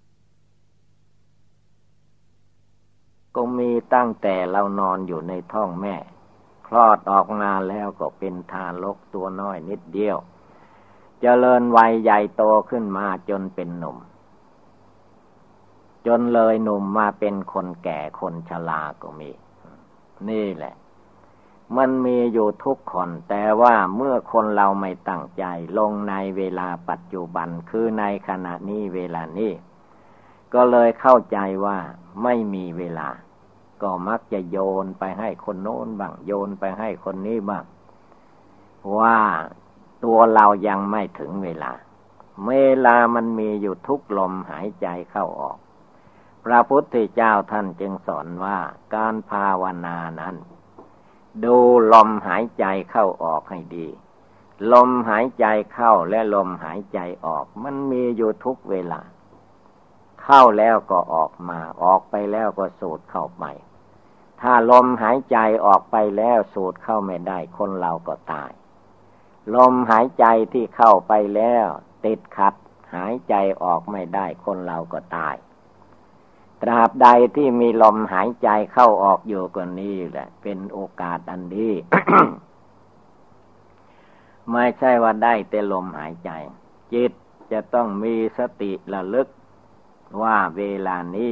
ก็มีตั้งแต่เรานอนอยู่ในท้องแม่คลอดออกมาแล้วก็เป็นทารกตัวน้อยนิดเดียวเจริญวัยใหญ่โตขึ้นมาจนเป็นหนุ่มจนเลยหนุ่มมาเป็นคนแก่คนชราก็มีนี่แหละมันมีอยู่ทุกคนแต่ว่าเมื่อคนเราไม่ตั้งใจลงในเวลาปัจจุบันคือในขณะนี้เวลานี้ก็เลยเข้าใจว่าไม่มีเวลาก็มักจะโยนไปให้คนโน้นบ้างโยนไปให้คนนี้บ้างว่าตัวเรายังไม่ถึงเวลาเวลามันมีอยู่ทุกลมหายใจเข้าออกพระพุทธเจ้าท่านจึงสอนว่าการภาวนานั้นดูลมหายใจเข้าออกให้ดีลมหายใจเข้าและลมหายใจออกมันมีอยู่ทุกเวลาเข้าแล้วก็ออกมาออกไปแล้วก็สูดเข้าไปถ้าลมหายใจออกไปแล้วสูดเข้าไม่ได้คนเราก็ตายลมหายใจที่เข้าไปแล้วติดขัดหายใจออกไม่ได้คนเราก็ตายตราบใดที่มีลมหายใจเข้าออกอยู่ก็นี้แหละเป็นโอกาสอันดี ไม่ใช่ว่าได้แต่ลมหายใจจิตจะต้องมีสติระลึกว่าเวลานี้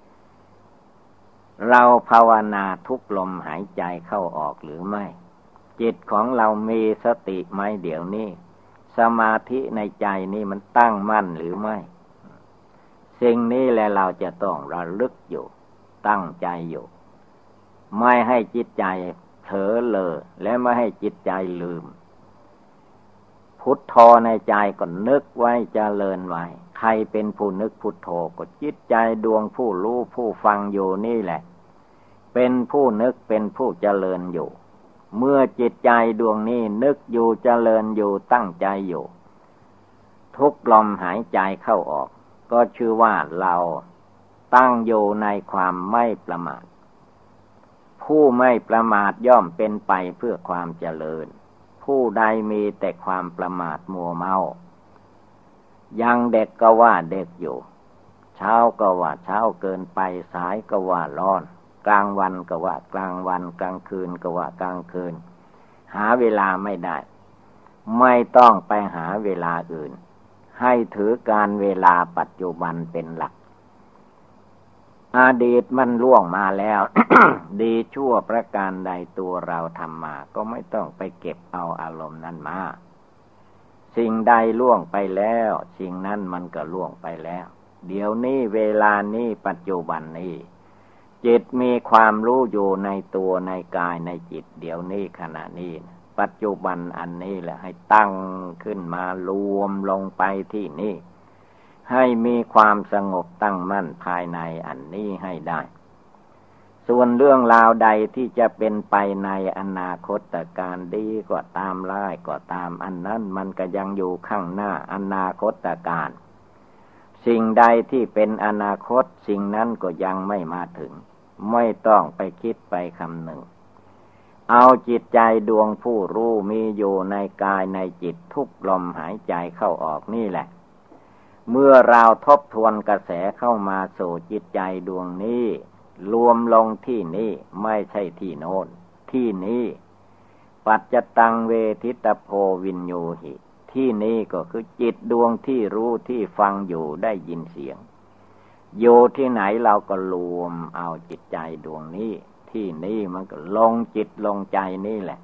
เราภาวนาทุกลมหายใจเข้าออกหรือไม่จิตของเรามีสติไหมเดี๋ยวนี้สมาธิในใจนี่มันตั้งมั่นหรือไม่สิ่งนี้แหละเราจะต้องระลึกอยู่ตั้งใจอยู่ไม่ให้จิตใจเผลอเรอและไม่ให้จิตใจลืมพุทโธในใจก็นึกไว้เจริญไว้ใครเป็นผู้นึกพุทโธก็จิตใจดวงผู้รู้ผู้ฟังอยู่นี่แหละเป็นผู้นึกเป็นผู้เจริญอยู่เมื่อจิตใจดวงนี้นึกอยู่เจริญอยู่ตั้งใจอยู่ทุกลมหายใจเข้าออกก็ชื่อว่าเราตั้งอยู่ในความไม่ประมาทผู้ไม่ประมาทย่อมเป็นไปเพื่อความเจริญผู้ใดมีแต่ความประมาทมัวเมายังเด็กก็ว่าเด็กอยู่เช้าก็ว่าเช้าเกินไปสายก็ว่าร้อนกลางวันก็ว่ากลางวันกลางคืนก็ว่ากลางคืนหาเวลาไม่ได้ไม่ต้องไปหาเวลาอื่นให้ถือการเวลาปัจจุบันเป็นหลักอดีตมันล่วงมาแล้ว ดีชั่วประการใดตัวเราทำมาก็ไม่ต้องไปเก็บเอาอารมณ์นั้นมาสิ่งใดล่วงไปแล้วสิ่งนั้นมันก็ล่วงไปแล้วเดี๋ยวนี้เวลานี้ปัจจุบันนี้จิตมีความรู้อยู่ในตัวในกายในจิตเดี๋ยวนี้ขณะนี้ปัจจุบันอันนี้แหละให้ตั้งขึ้นมารวมลงไปที่นี่ให้มีความสงบตั้งมั่นภายในอันนี้ให้ได้ส่วนเรื่องราวใดที่จะเป็นไปในอนาคตการดีก็ตามร้ายก็ตามอันนั้นมันก็ยังอยู่ข้างหน้าอนาคตการสิ่งใดที่เป็นอนาคตสิ่งนั้นก็ยังไม่มาถึงไม่ต้องไปคิดไปคำหนึ่งเอาจิตใจดวงผู้รู้มีอยู่ในกายในจิตทุกลมหายใจเข้าออกนี่แหละเมื่อเราทบทวนกระแสเข้ามาสู่จิตใจดวงนี้รวมลงที่นี่ไม่ใช่ที่โน้นที่นี้ปัจจตังเวทิตโพวินโยหิที่นี้ก็คือจิตดวงที่รู้ที่ฟังอยู่ได้ยินเสียงอยู่ที่ไหนเราก็รวมเอาจิตใจดวงนี้ที่นี่มันก็ลงจิตลงใจนี่แหละ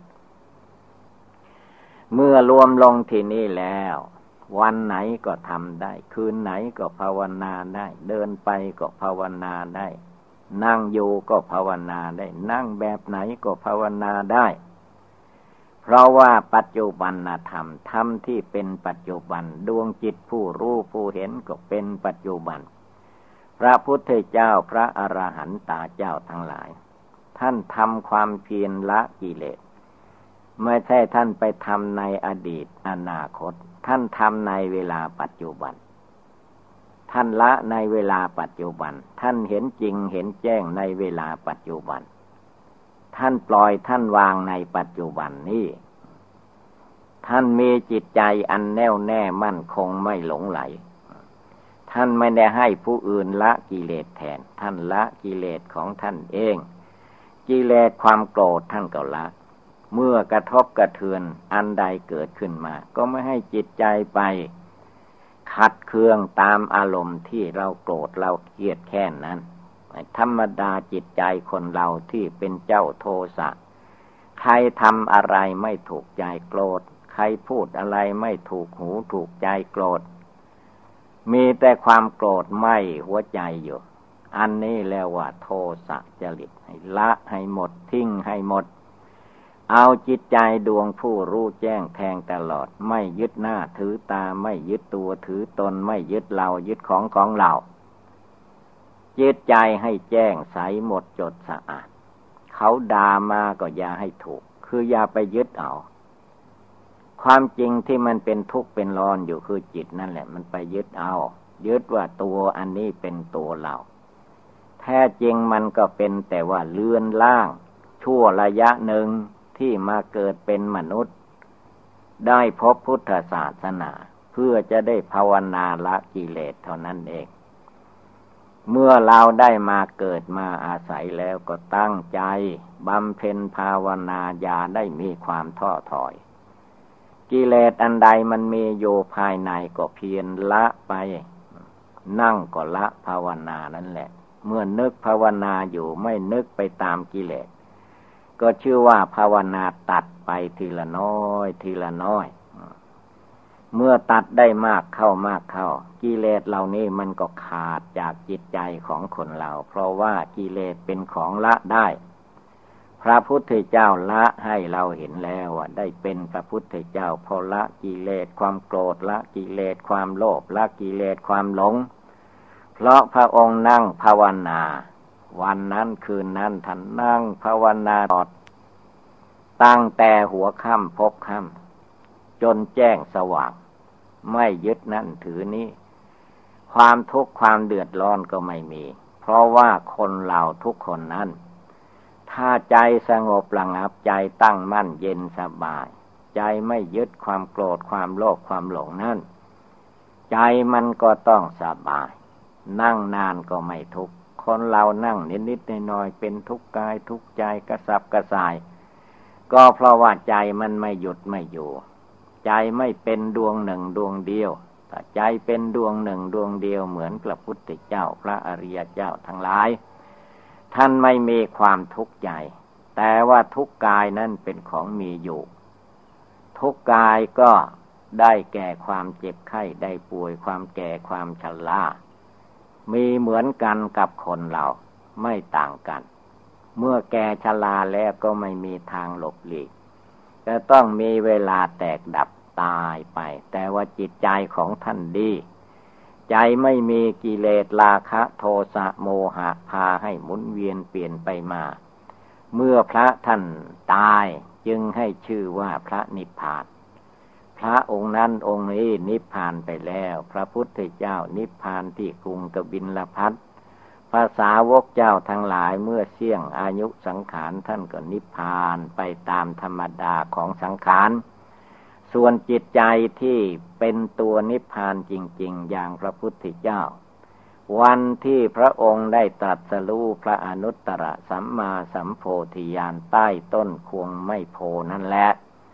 เมื่อรวมลงที่นี่แล้ววันไหนก็ทำได้คืนไหนก็ภาวนาได้เดินไปก็ภาวนาได้นั่งอยู่ก็ภาวนาได้นั่งแบบไหนก็ภาวนาได้เพราะว่าปัจจุบันธรรมธรรมที่เป็นปัจจุบันดวงจิตผู้รู้ผู้เห็นก็เป็นปัจจุบันพระพุทธเจ้าพระอรหันตเจ้าทั้งหลายท่านทำความเพียรละกิเลสไม่ใช่ท่านไปทำในอดีตอนาคตท่านทำในเวลาปัจจุบันท่านละในเวลาปัจจุบันท่านเห็นจริงเห็นแจ้งในเวลาปัจจุบันท่านปล่อยท่านวางในปัจจุบันนี้ท่านมีจิตใจอันแน่วแน่มั่นคงไม่หลงไหลท่านไม่ได้ให้ผู้อื่นละกิเลสแทนท่านละกิเลสของท่านเองกิเลสความโกรธท่านก็ละเมื่อกระทบกระเทือนอันใดเกิดขึ้นมาก็ไม่ให้จิตใจไปขัดเคืองตามอารมณ์ที่เราโกรธเราเกลียดแค้นนั้นธรรมดาจิตใจคนเราที่เป็นเจ้าโทสะใครทำอะไรไม่ถูกใจโกรธใครพูดอะไรไม่ถูกหูถูกใจโกรธมีแต่ความโกรธไหม้หัวใจอยู่อันนี้แล้วว่าโทสะจริตให้ละให้หมดทิ้งให้หมดเอาจิตใจดวงผู้รู้แจ้งแทงตลอดไม่ยึดหน้าถือตาไม่ยึดตัวถือตนไม่ยึดเรายึดของของเราจิตใจให้แจ้งใสหมดจดสะอาดเขาด่ามาก็อย่าให้ถูกคืออย่าไปยึดเอาความจริงที่มันเป็นทุกข์เป็นร้อนอยู่คือจิตนั่นแหละมันไปยึดเอายึดว่าตัวอันนี้เป็นตัวเราแท้จริงมันก็เป็นแต่ว่าเลือนล่างชั่วระยะหนึ่งที่มาเกิดเป็นมนุษย์ได้พบพุทธศาสนาเพื่อจะได้ภาวนาละกิเลสเท่านั้นเองเมื่อเราได้มาเกิดมาอาศัยแล้วก็ตั้งใจบำเพ็ญภาวนาอย่าได้มีความท้อถอยกิเลสอันใดมันมีอยู่ภายในก็เพียรละไปนั่งก็ละภาวนานั่นแหละเมื่อนึกภาวนาอยู่ไม่นึกไปตามกิเลสก็ชื่อว่าภาวนาตัดไปทีละน้อยทีละน้อยเมื่อตัดได้มากเข้ามากเข้ากิเลสเหล่านี้มันก็ขาดจากจิตใจของคนเราเพราะว่ากิเลสเป็นของละได้พระพุทธเจ้าละให้เราเห็นแล้วว่าได้เป็นพระพุทธเจ้าเพราะละกิเลสความโกรธละกิเลสความโลภละกิเลสความหลงเพราะพระองค์นั่งภาวนาวันนั้นคืนนั้นท่านนั่งภาวนาตลอดตั้งแต่หัวค่ำพบค่ำจนแจ้งสว่างไม่ยึดนั่นถือนี้ความทุกข์ความเดือดร้อนก็ไม่มีเพราะว่าคนเราทุกคนนั้นถ้าใจสงบระงับใจตั้งมั่นเย็นสบายใจไม่ยึดความโกรธความโลภความหลงนั่นใจมันก็ต้องสบายนั่งนานก็ไม่ทุกข์คนเรานั่งนิดๆหน่อยๆเป็นทุกข์กายทุกข์ใจกระสับกระส่ายก็เพราะว่าใจมันไม่หยุดไม่อยู่ใจไม่เป็นดวงหนึ่งดวงเดียวถ้าใจเป็นดวงหนึ่งดวงเดียวเหมือนพระพุทธเจ้าพระอริยเจ้าทั้งหลายท่านไม่มีความทุกข์ใจแต่ว่าทุกข์กายนั้นเป็นของมีอยู่ทุกข์กายก็ได้แก่ความเจ็บไข้ได้ป่วยความแก่ความชรามีเหมือนกันกับคนเราไม่ต่างกันเมื่อแก่ชราแล้วก็ไม่มีทางหลบหลีกจะต้องมีเวลาแตกดับตายไปแต่ว่าจิตใจของท่านดีใจไม่มีกิเลสราคะโทสะโมหะพาให้หมุนเวียนเปลี่ยนไปมาเมื่อพระท่านตายจึงให้ชื่อว่าพระนิพพานพระองค์นั้นองค์นี้นิพพานไปแล้วพระพุทธเจ้านิพพานที่กรุงกบิลพัสภาษาวกเจ้าทั้งหลายเมื่อเสี่ยงอายุสังขารท่านก็นิพพานไปตามธรรมดาของสังขารส่วนจิตใจที่เป็นตัวนิพพานจริงๆอย่างพระพุทธเจ้าวันที่พระองค์ได้ตรัสรู้พระอนุตตรสัมมาสัมโพธิญาณใต้ต้นควงไม้โพนั่นแหละ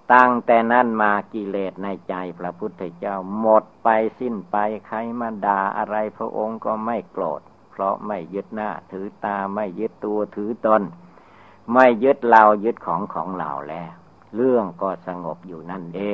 ตั้งแต่นั้นมากิเลสในใจพระพุทธเจ้าหมดไปสิ้นไปใครมาด่าอะไรพระองค์ก็ไม่โกรธเพราะไม่ยึดหน้าถือตาไม่ยึดตัวถือตนไม่ยึดเรายึดของของเราแล้วเรื่องก็สงบอยู่นั่นเอง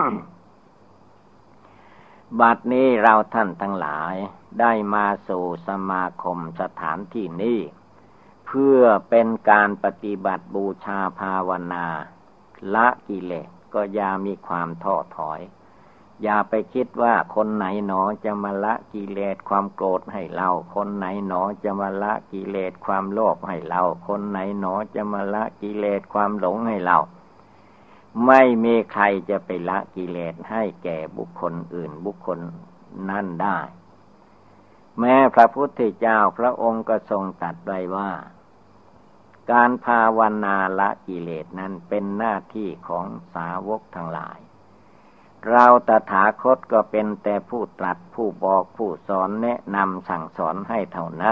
บัดนี้เราท่านทั้งหลายได้มาสู่สมาคมสถานที่นี้เพื่อเป็นการปฏิบัติบูชาภาวนาละกิเลสก็อย่ามีความท้อถอยอย่าไปคิดว่าคนไหนหนอจะมาละกิเลสความโกรธให้เราคนไหนหนอจะมาละกิเลสความโลภให้เราคนไหนหนอจะมาละกิเลสความหลงให้เราไม่มีใครจะไปละกิเลสให้แก่บุคคลอื่นบุคคลนั่นได้แม้พระพุทธเจ้าพระองค์ก็ทรงตรัสไว้ว่าการภาวนาละกิเลสนั้นเป็นหน้าที่ของสาวกทั้งหลายเราตถาคตก็เป็นแต่ผู้ตรัสผู้บอกผู้สอนแนะนำสั่งสอนให้เท่านั้น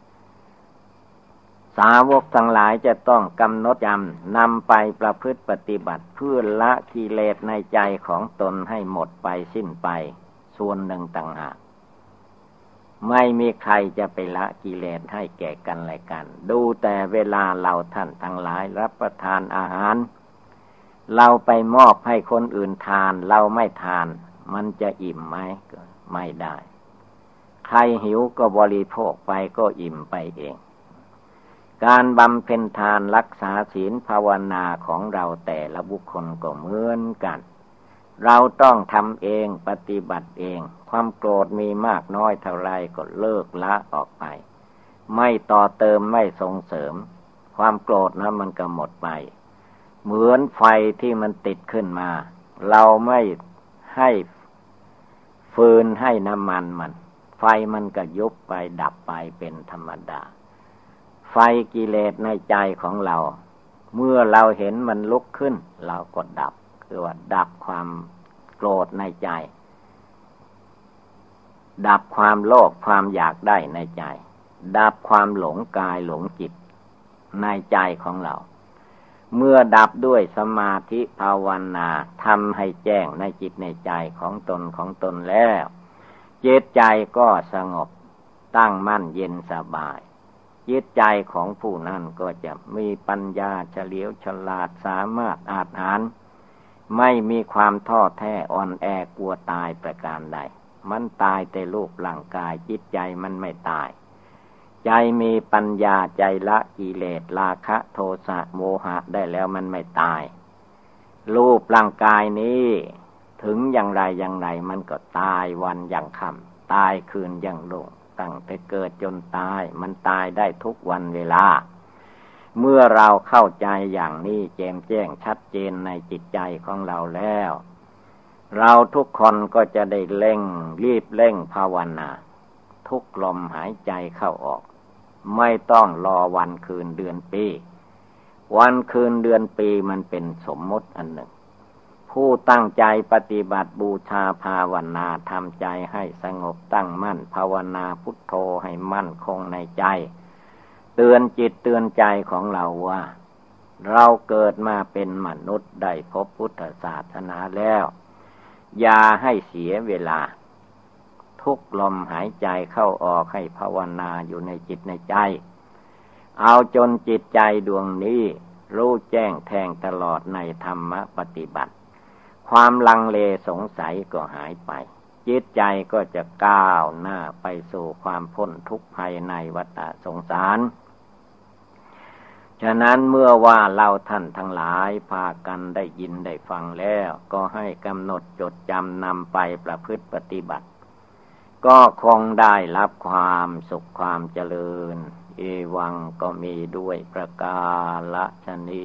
สาวกทั้งหลายจะต้องกำหนดจำนำไปประพฤติปฏิบัติเพื่อละกิเลสในใจของตนให้หมดไปสิ้นไปส่วนหนึ่งต่างหากไม่มีใครจะไปละกิเลสให้แก่กันและกันดูแต่เวลาเราท่านทั้งหลายรับประทานอาหารเราไปมอบให้คนอื่นทานเราไม่ทานมันจะอิ่มไหมก็ไม่ได้ใครหิวก็บริโภคไปก็อิ่มไปเองการบำเพ็ญทานรักษาศีลภาวนาของเราแต่ละบุคคลก็เหมือนกันเราต้องทำเองปฏิบัติเองความโกรธมีมากน้อยเท่าไรก็เลิกละออกไปไม่ต่อเติมไม่ส่งเสริมความโกรธนั้นมันก็หมดไปเหมือนไฟที่มันติดขึ้นมาเราไม่ให้ฟืนให้น้ำมันมันไฟมันก็ยุบไปดับไปเป็นธรรมดาไฟกิเลสในใจของเราเมื่อเราเห็นมันลุกขึ้นเราก็ดับคือว่าดับความโกรธในใจดับความโลภความอยากได้ในใจดับความหลงกายหลงจิตในใจของเราเมื่อดับด้วยสมาธิภาวนาทำให้แจ้งในจิตในใจของตนของตนแล้วจิตใจก็สงบตั้งมั่นเย็นสบายจิตใจของผู้นั้นก็จะมีปัญญาเฉลียวฉลาดสามารถอาจหาญไม่มีความท้อแท้อ่อนแอกลัวตายประการใดมันตายแต่รูปร่างกายจิตใจมันไม่ตายใจมีปัญญาใจละกิเลสราคะโทสะโมหะได้แล้วมันไม่ตายรูปร่างกายนี้ถึงอย่างไรอย่างไรมันก็ตายวันอย่างค่ำตายคืนอย่างรุ่งตั้งแต่เกิดจนตายมันตายได้ทุกวันเวลาเมื่อเราเข้าใจอย่างนี้แจ่มแจ้งชัดเจนในจิตใจของเราแล้วเราทุกคนก็จะได้เร่งรีบเร่งภาวนาทุกลมหายใจเข้าออกไม่ต้องรอวันคืนเดือนปีวันคืนเดือนปีมันเป็นสมมติอันหนึ่งผู้ตั้งใจปฏิบัติบูชาภาวนาทำใจให้สงบตั้งมั่นภาวนาพุทโธให้มั่นคงในใจเตือนจิตเตือนใจของเราว่าเราเกิดมาเป็นมนุษย์ได้พบพุทธศาสนาแล้วอย่าให้เสียเวลาทุกลมหายใจเข้าออกให้ภาวนาอยู่ในจิตในใจเอาจนจิตใจดวงนี้รู้แจ้งแทงตลอดในธรรมปฏิบัติความลังเลสงสัยก็หายไปจิตใจก็จะก้าวหน้าไปสู่ความพ้นทุกข์ภายในวัฏสงสารฉะนั้นเมื่อว่าเราท่านทั้งหลายพากันได้ยินได้ฟังแล้วก็ให้กำหนดจดจำนำไปประพฤติปฏิบัติก็คงได้รับความสุขความเจริญเอวังก็มีด้วยประกาศนี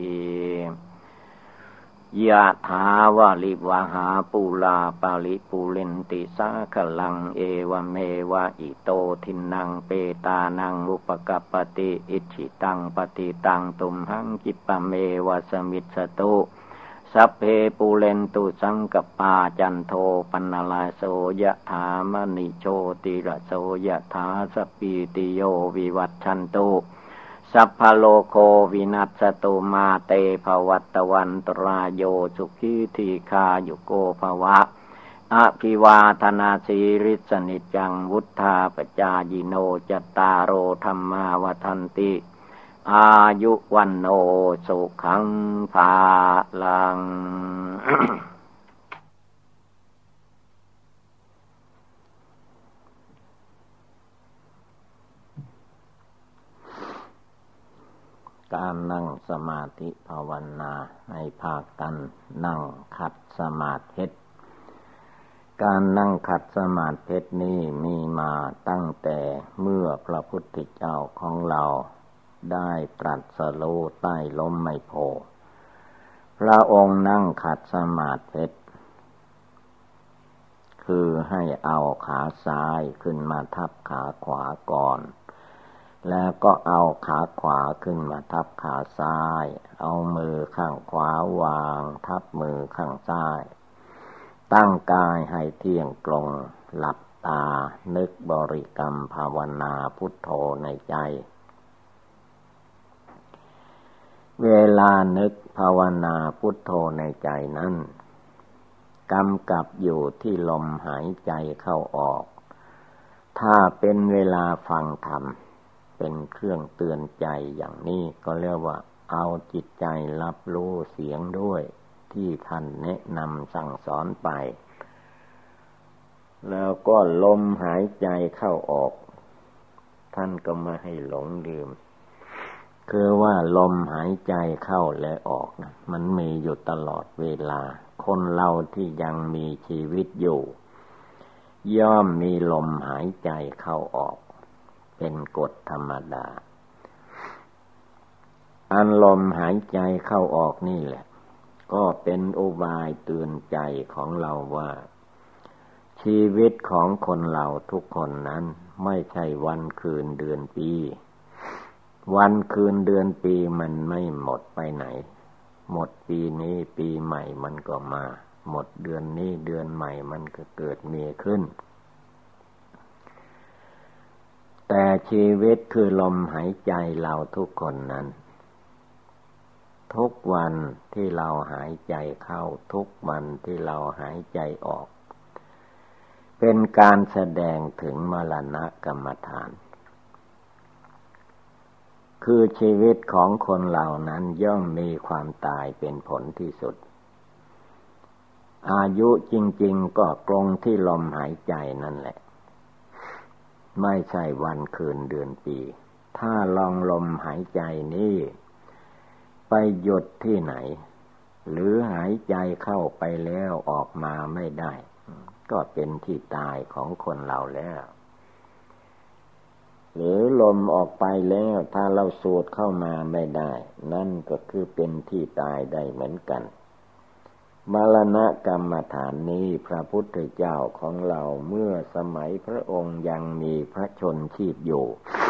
ยะถาวาลิวหาปูลาปาลิปูเรนติสาคลังเอวเมวะอิโตทินังเปตานังอุปกัปปติอิจิตังปฏิตังตุมหังกิปะเมวะสมิจฉตุสัพเพปูเรนตุสังกปาจันโทปนลาโสยะถามณิโชติระโสยะถาสปีติโยวิวัตชันตุสัสัพพะโลโควินัสสตุมาเตภวัตวันตรายโยสุขีทีคายุโกภวะอภิวาทนาสีริสนิจังวุธาปจายิโนจตตารโอธรรมาวทันติอายุวันโนสุขังภาลัง การนั่งสมาธิภาวนาให้พากันนั่งขัดสมาธิการนั่งขัดสมาธินี้มีมาตั้งแต่เมื่อพระพุทธเจ้าของเราได้ตรัสรู้ใต้ล้มไมโพธิ์พระองค์นั่งขัดสมาธิคือให้เอาขาซ้ายขึ้นมาทับขาขวาก่อนแล้วก็เอาขาขวาขึ้นมาทับขาซ้ายเอามือข้างขวาวางทับมือข้างซ้ายตั้งกายให้เที่ยงตรงหลับตานึกบริกรรมภาวนาพุทโธในใจเวลานึกภาวนาพุทโธในใจนั้นกำกับอยู่ที่ลมหายใจเข้าออกถ้าเป็นเวลาฟังธรรมเป็นเครื่องเตือนใจอย่างนี้ก็เรียกว่าเอาจิตใจรับรู้เสียงด้วยที่ท่านแนะนำสั่งสอนไปแล้วก็ลมหายใจเข้าออกท่านก็ไม่ให้หลงลืมคือว่าลมหายใจเข้าและออกนะมันมีอยู่ตลอดเวลาคนเราที่ยังมีชีวิตอยู่ย่อมมีลมหายใจเข้าออกเป็นกฎธรรมดาอันลมหายใจเข้าออกนี่แหละก็เป็นอุบายเตือนใจของเราว่าชีวิตของคนเราทุกคนนั้นไม่ใช่วันคืนเดือนปีวันคืนเดือนปีมันไม่หมดไปไหนหมดปีนี้ปีใหม่มันก็มาหมดเดือนนี้เดือนใหม่มันก็เกิดมีขึ้นแต่ชีวิตคือลมหายใจเราทุกคนนั้นทุกวันที่เราหายใจเข้าทุกวันที่เราหายใจออกเป็นการแสดงถึงมรณะกรรมฐานคือชีวิตของคนเหล่านั้นย่อมมีความตายเป็นผลที่สุดอายุจริงๆก็ตรงที่ลมหายใจนั่นแหละไม่ใช่วันคืนเดือนปีถ้าลองลมหายใจนี้ไปหยุดที่ไหนหรือหายใจเข้าไปแล้วออกมาไม่ได้ก็เป็นที่ตายของคนเราแล้วหรือลมออกไปแล้วถ้าเราสูดเข้ามาไม่ได้นั่นก็คือเป็นที่ตายได้เหมือนกันมรณะกรรมฐานนี้พระพุทธเจ้าของเราเมื่อสมัยพระองค์ยังมีพระชนชีพอยู่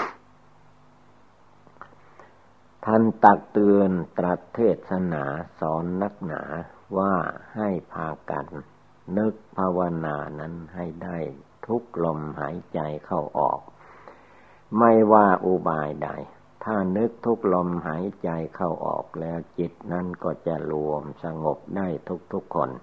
ท่านตักเตือนตรัสเทศนาสอนนักหนาว่าให้พากันนึกภาวนานั้นให้ได้ทุกลมหายใจเข้าออกไม่ว่าอุบายใดถ้านึกทุกลมหายใจเข้าออกแล้วจิตนั้นก็จะรวมสงบได้ทุกๆคน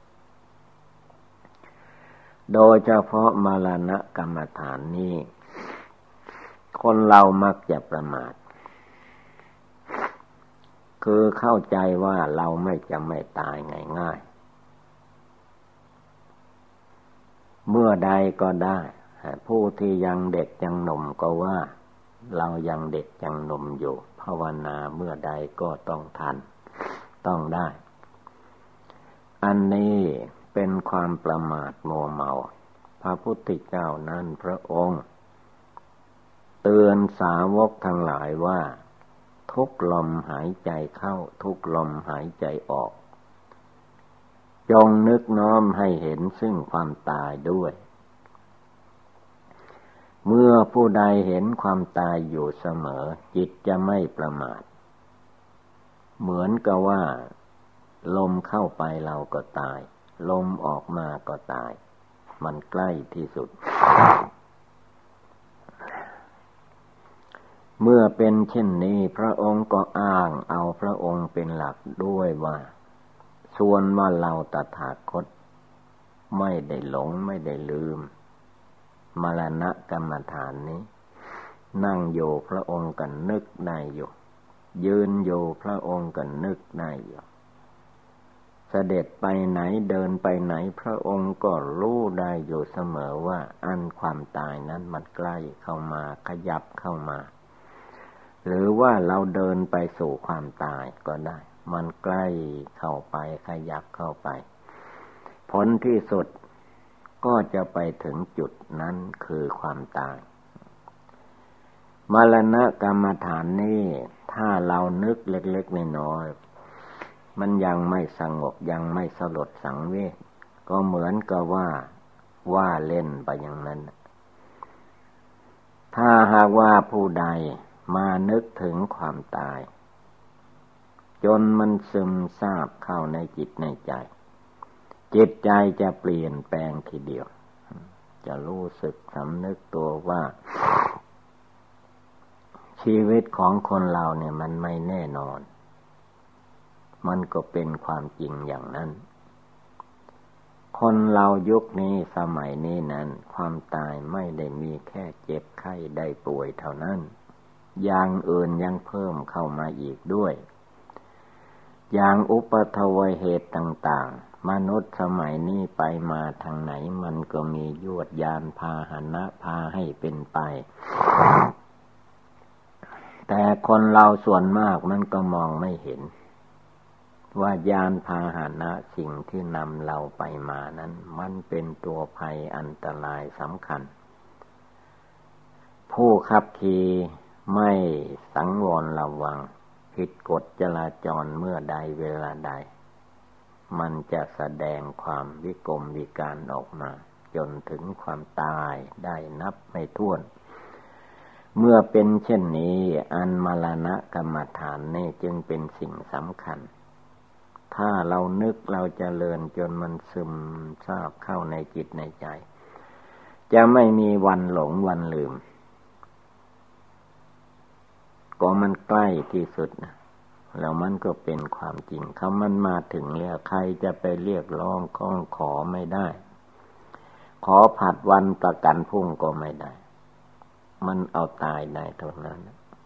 โดยเฉพาะมรณะกรรมฐานนี้คนเรามักจะประมาทคือเข้าใจว่าเราไม่จะไม่ตายง่ายๆเมื่อใดก็ได้ผู้ที่ยังเด็กยังหนุ่มก็ว่าเรายังเด็กยังหนุ่มอยู่ภาวนาเมื่อใดก็ต้องทันต้องได้อันนี้เป็นความประมาทมัวเมาพระพุทธเจ้านั้นพระองค์เตือนสาวกทั้งหลายว่าทุกลมหายใจเข้าทุกลมหายใจออกจงนึกน้อมให้เห็นซึ่งความตายด้วยเมื่อผู้ใดเห็นความตายอยู่เสมอจิตจะไม่ประมาทเหมือนกับว่าลมเข้าไปเราก็ตายลมออกมาก็ตายมันใกล้ที่สุดเมื่อเป็นเช่นนี้พระองค์ก็อ้างเอาพระองค์เป็นหลักด้วยว่าส่วนว่าเราตถาคตไม่ได้หลงไม่ได้ลืมมรณะกรรมฐานนี้นั่งอยู่พระองค์ก็นึกได้อยู่ยืนอยู่พระองค์ก็นึกได้อยู่เสด็จไปไหนเดินไปไหนพระองค์ก็รู้ได้อยู่เสมอว่าอันความตายนั้นมันใกล้เข้ามาขยับเข้ามาหรือว่าเราเดินไปสู่ความตายก็ได้มันใกล้เข้าไปขยับเข้าไปผลที่สุดก็จะไปถึงจุดนั้นคือความตายมรณะกรรมฐานนี้ถ้าเรานึกเล็กๆน้อยๆมันยังไม่สงบยังไม่สลดสังเวชก็เหมือนกับว่าว่าเล่นไปอย่างนั้นถ้าหากว่าผู้ใดมานึกถึงความตายจนมันซึมซาบเข้าในจิตในใจจิตใจจะเปลี่ยนแปลงทีเดียวจะรู้สึกสำนึกตัวว่าชีวิตของคนเราเนี่ยมันไม่แน่นอนมันก็เป็นความจริงอย่างนั้นคนเรายุคนี้สมัยนี้นั้นความตายไม่ได้มีแค่เจ็บไข้ได้ป่วยเท่านั้นอย่างอื่นยังเพิ่มเข้ามาอีกด้วยอย่างอุปัทวเหตุต่างๆมนุษย์สมัยนี้ไปมาทางไหนมันก็มียวดยานพาหนะพาให้เป็นไปแต่คนเราส่วนมากมันก็มองไม่เห็นว่ายานพาหนะสิ่งที่นำเราไปมานั้นมันเป็นตัวภัยอันตรายสำคัญผู้ขับขี่ไม่สังวรระวังผิดกฎจราจรเมื่อใดเวลาใดมันจะแสดงความวิกลวิการออกมาจนถึงความตายได้นับไม่ถ้วนเมื่อเป็นเช่นนี้อันมรณะกรรมฐานนี่จึงเป็นสิ่งสำคัญถ้าเรานึกเราเจริญจนมันซึมซาบเข้าในจิตในใจจะไม่มีวันหลงวันลืมก็มันใกล้ที่สุดนะแล้วมันก็เป็นความจริงคำมันมาถึงแล้วใครจะไปเรียกร้องข้องขอไม่ได้ขอผัดวันประกันพรุ่งก็ไม่ได้มันเอาตายได้เท่านั้น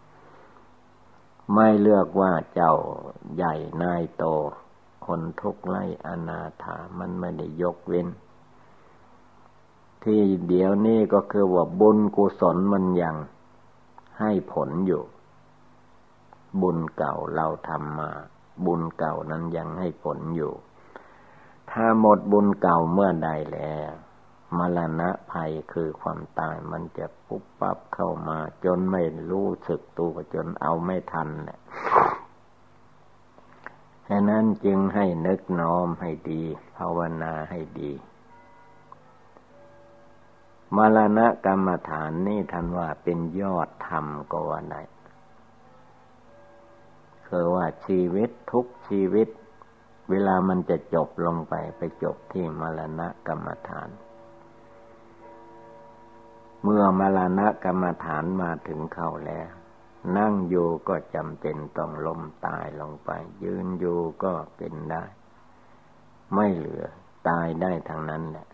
ไม่เลือกว่าเจ้าใหญ่นายโตคนทุกข์ไร้อนาถามันไม่ได้ยกเว้นที่เดี๋ยวนี้ก็คือว่าบุญกุศลมันยังให้ผลอยู่บุญเก่าเราทำมาบุญเก่านั้นยังให้ผลอยู่ถ้าหมดบุญเก่าเมื่อใดแล้วมรณะภัยคือความตายมันจะปุ๊บปั๊บเข้ามาจนไม่รู้สึกตัวจนเอาไม่ทันแหละฉะนั้นจึงให้นึกน้อมให้ดีภาวนาให้ดีมรณะกรรมฐานนี่ท่านว่าเป็นยอดธรรมก็ว่าได้คือว่าชีวิตทุกชีวิตเวลามันจะจบลงไปไปจบที่มรณะกรรมฐานเมื่อมรณะกรรมฐานมาถึงเข้าแล้วนั่งอยู่ก็จำเป็นต้องล้มตายลงไปยืนอยู่ก็เป็นได้ไม่เหลือตายได้ทางนั้นแหละ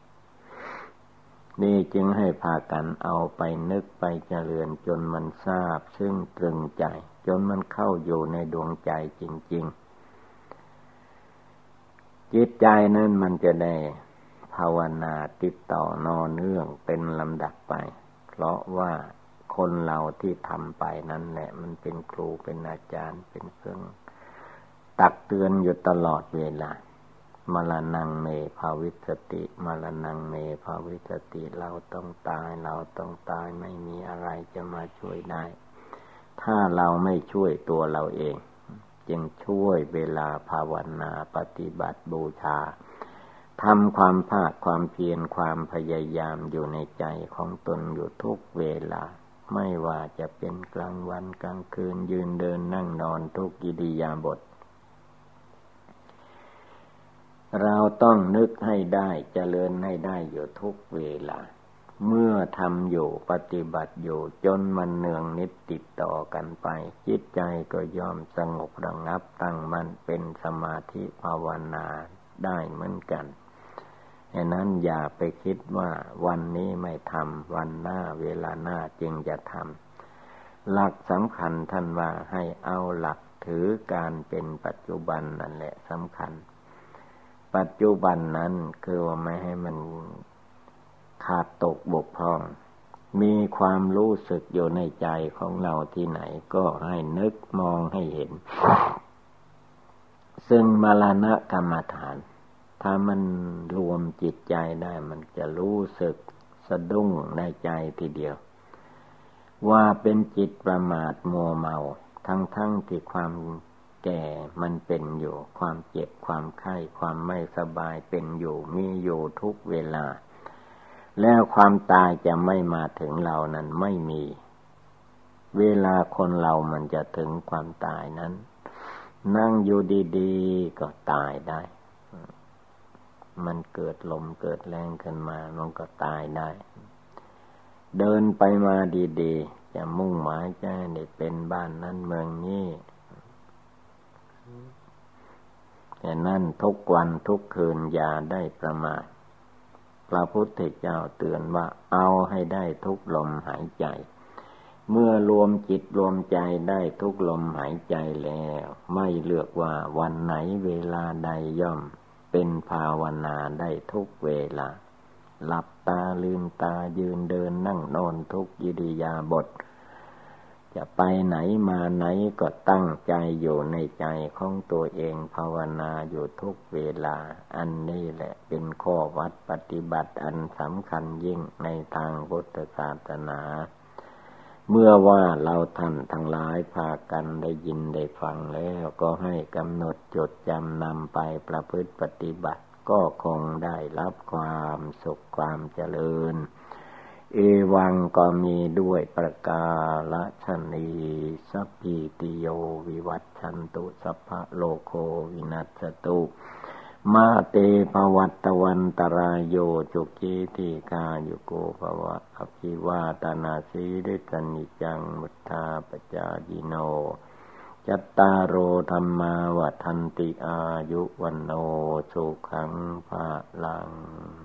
นี่จึงให้พากันเอาไปนึกไปเจริญจนมันทราบซึ่งตรึงใจจนมันเข้าอยู่ในดวงใจจริงๆจิตใจนั้นมันจะได้ภาวนาติดต่อนอเนื่องเป็นลำดับไปเพราะว่าคนเราที่ทำไปนั้นแหละมันเป็นครูเป็นอาจารย์เป็นเครื่องตักเตือนอยู่ตลอดเวลามรณังเมภาวิสติมรณังเมภาวิสติเราต้องตายเราต้องตายไม่มีอะไรจะมาช่วยได้ถ้าเราไม่ช่วยตัวเราเองจึงช่วยเวลาภาวนาปฏิบัติบูชาทำความภาคความเพียรความพยายามอยู่ในใจของตนอยู่ทุกเวลาไม่ว่าจะเป็นกลางวันกลางคืนยืนเดินนั่งนอนทุกอิริยาบถเราต้องนึกให้ได้เจริญให้ได้อยู่ทุกเวลาเมื่อทำอยู่ปฏิบัติอยู่จนมันเนืองนิดติดต่อกันไปจิตใจก็ย่อมสงบระงับตั้งมั่นเป็นสมาธิภาวนาได้เหมือนกันฉะนั้นอย่าไปคิดว่าวันนี้ไม่ทำวันหน้าเวลาหน้าจึงจะทำหลักสำคัญท่านว่าให้เอาหลักถือการเป็นปัจจุบันนั่นแหละสำคัญปัจจุบันนั้นคือว่าไม่ให้มันขาดตกบกพร่องมีความรู้สึกอยู่ในใจของเราที่ไหนก็ให้นึกมองให้เห็นซึ่งมรณะกรรมฐานถ้ามันรวมจิตใจได้มันจะรู้สึกสะดุ้งในใจทีเดียวว่าเป็นจิตประมาทมัวเมาทั้งๆที่ความแก่มันเป็นอยู่ความเจ็บความไข้ความไม่สบายเป็นอยู่มีอยู่ทุกเวลาแล้วความตายจะไม่มาถึงเรานั้นไม่มีเวลาคนเรามันจะถึงความตายนั้นนั่งอยู่ดีๆก็ตายได้มันเกิดลมเกิดแรงขึ้นมามันก็ตายได้เดินไปมาดีๆจะมุ่งหมายจะให้เป็นบ้านนั้นเมืองนี้แต่นั่นทุกวันทุกคืนอย่าได้ประมาทพระพุทธเจ้าเตือนว่าเอาให้ได้ทุกลมหายใจเมื่อรวมจิตรวมใจได้ทุกลมหายใจแล้วไม่เลือกว่าวันไหนเวลาใดย่อมเป็นภาวนาได้ทุกเวลาหลับตาลืมตายืนเดินนั่งนอนทุกอิริยาบถจะไปไหนมาไหนก็ตั้งใจอยู่ในใจของตัวเองภาวนาอยู่ทุกเวลาอันนี้แหละเป็นข้อวัดปฏิบัติอันสำคัญยิ่งในทางพุทธศาสนาเมื่อว่าเราท่านทั้งหลายพากันได้ยินได้ฟังแล้วก็ให้กำหนดจดจำนำไปประพฤติปฏิบัติก็คงได้รับความสุขความเจริญเอวังก็มีด้วยประกาศนีสัพพิติโยวิวัชชันตุสัพพะโลกโควินัสสตุมาเตภวัตวันตรายโยจุกิธิกายุโกภวะอภิวาทนาสีริสนิจังมุทธาปจายิโนจัตตารโอธรรมาวัฏันติอายุวันโนสุขังภะลัง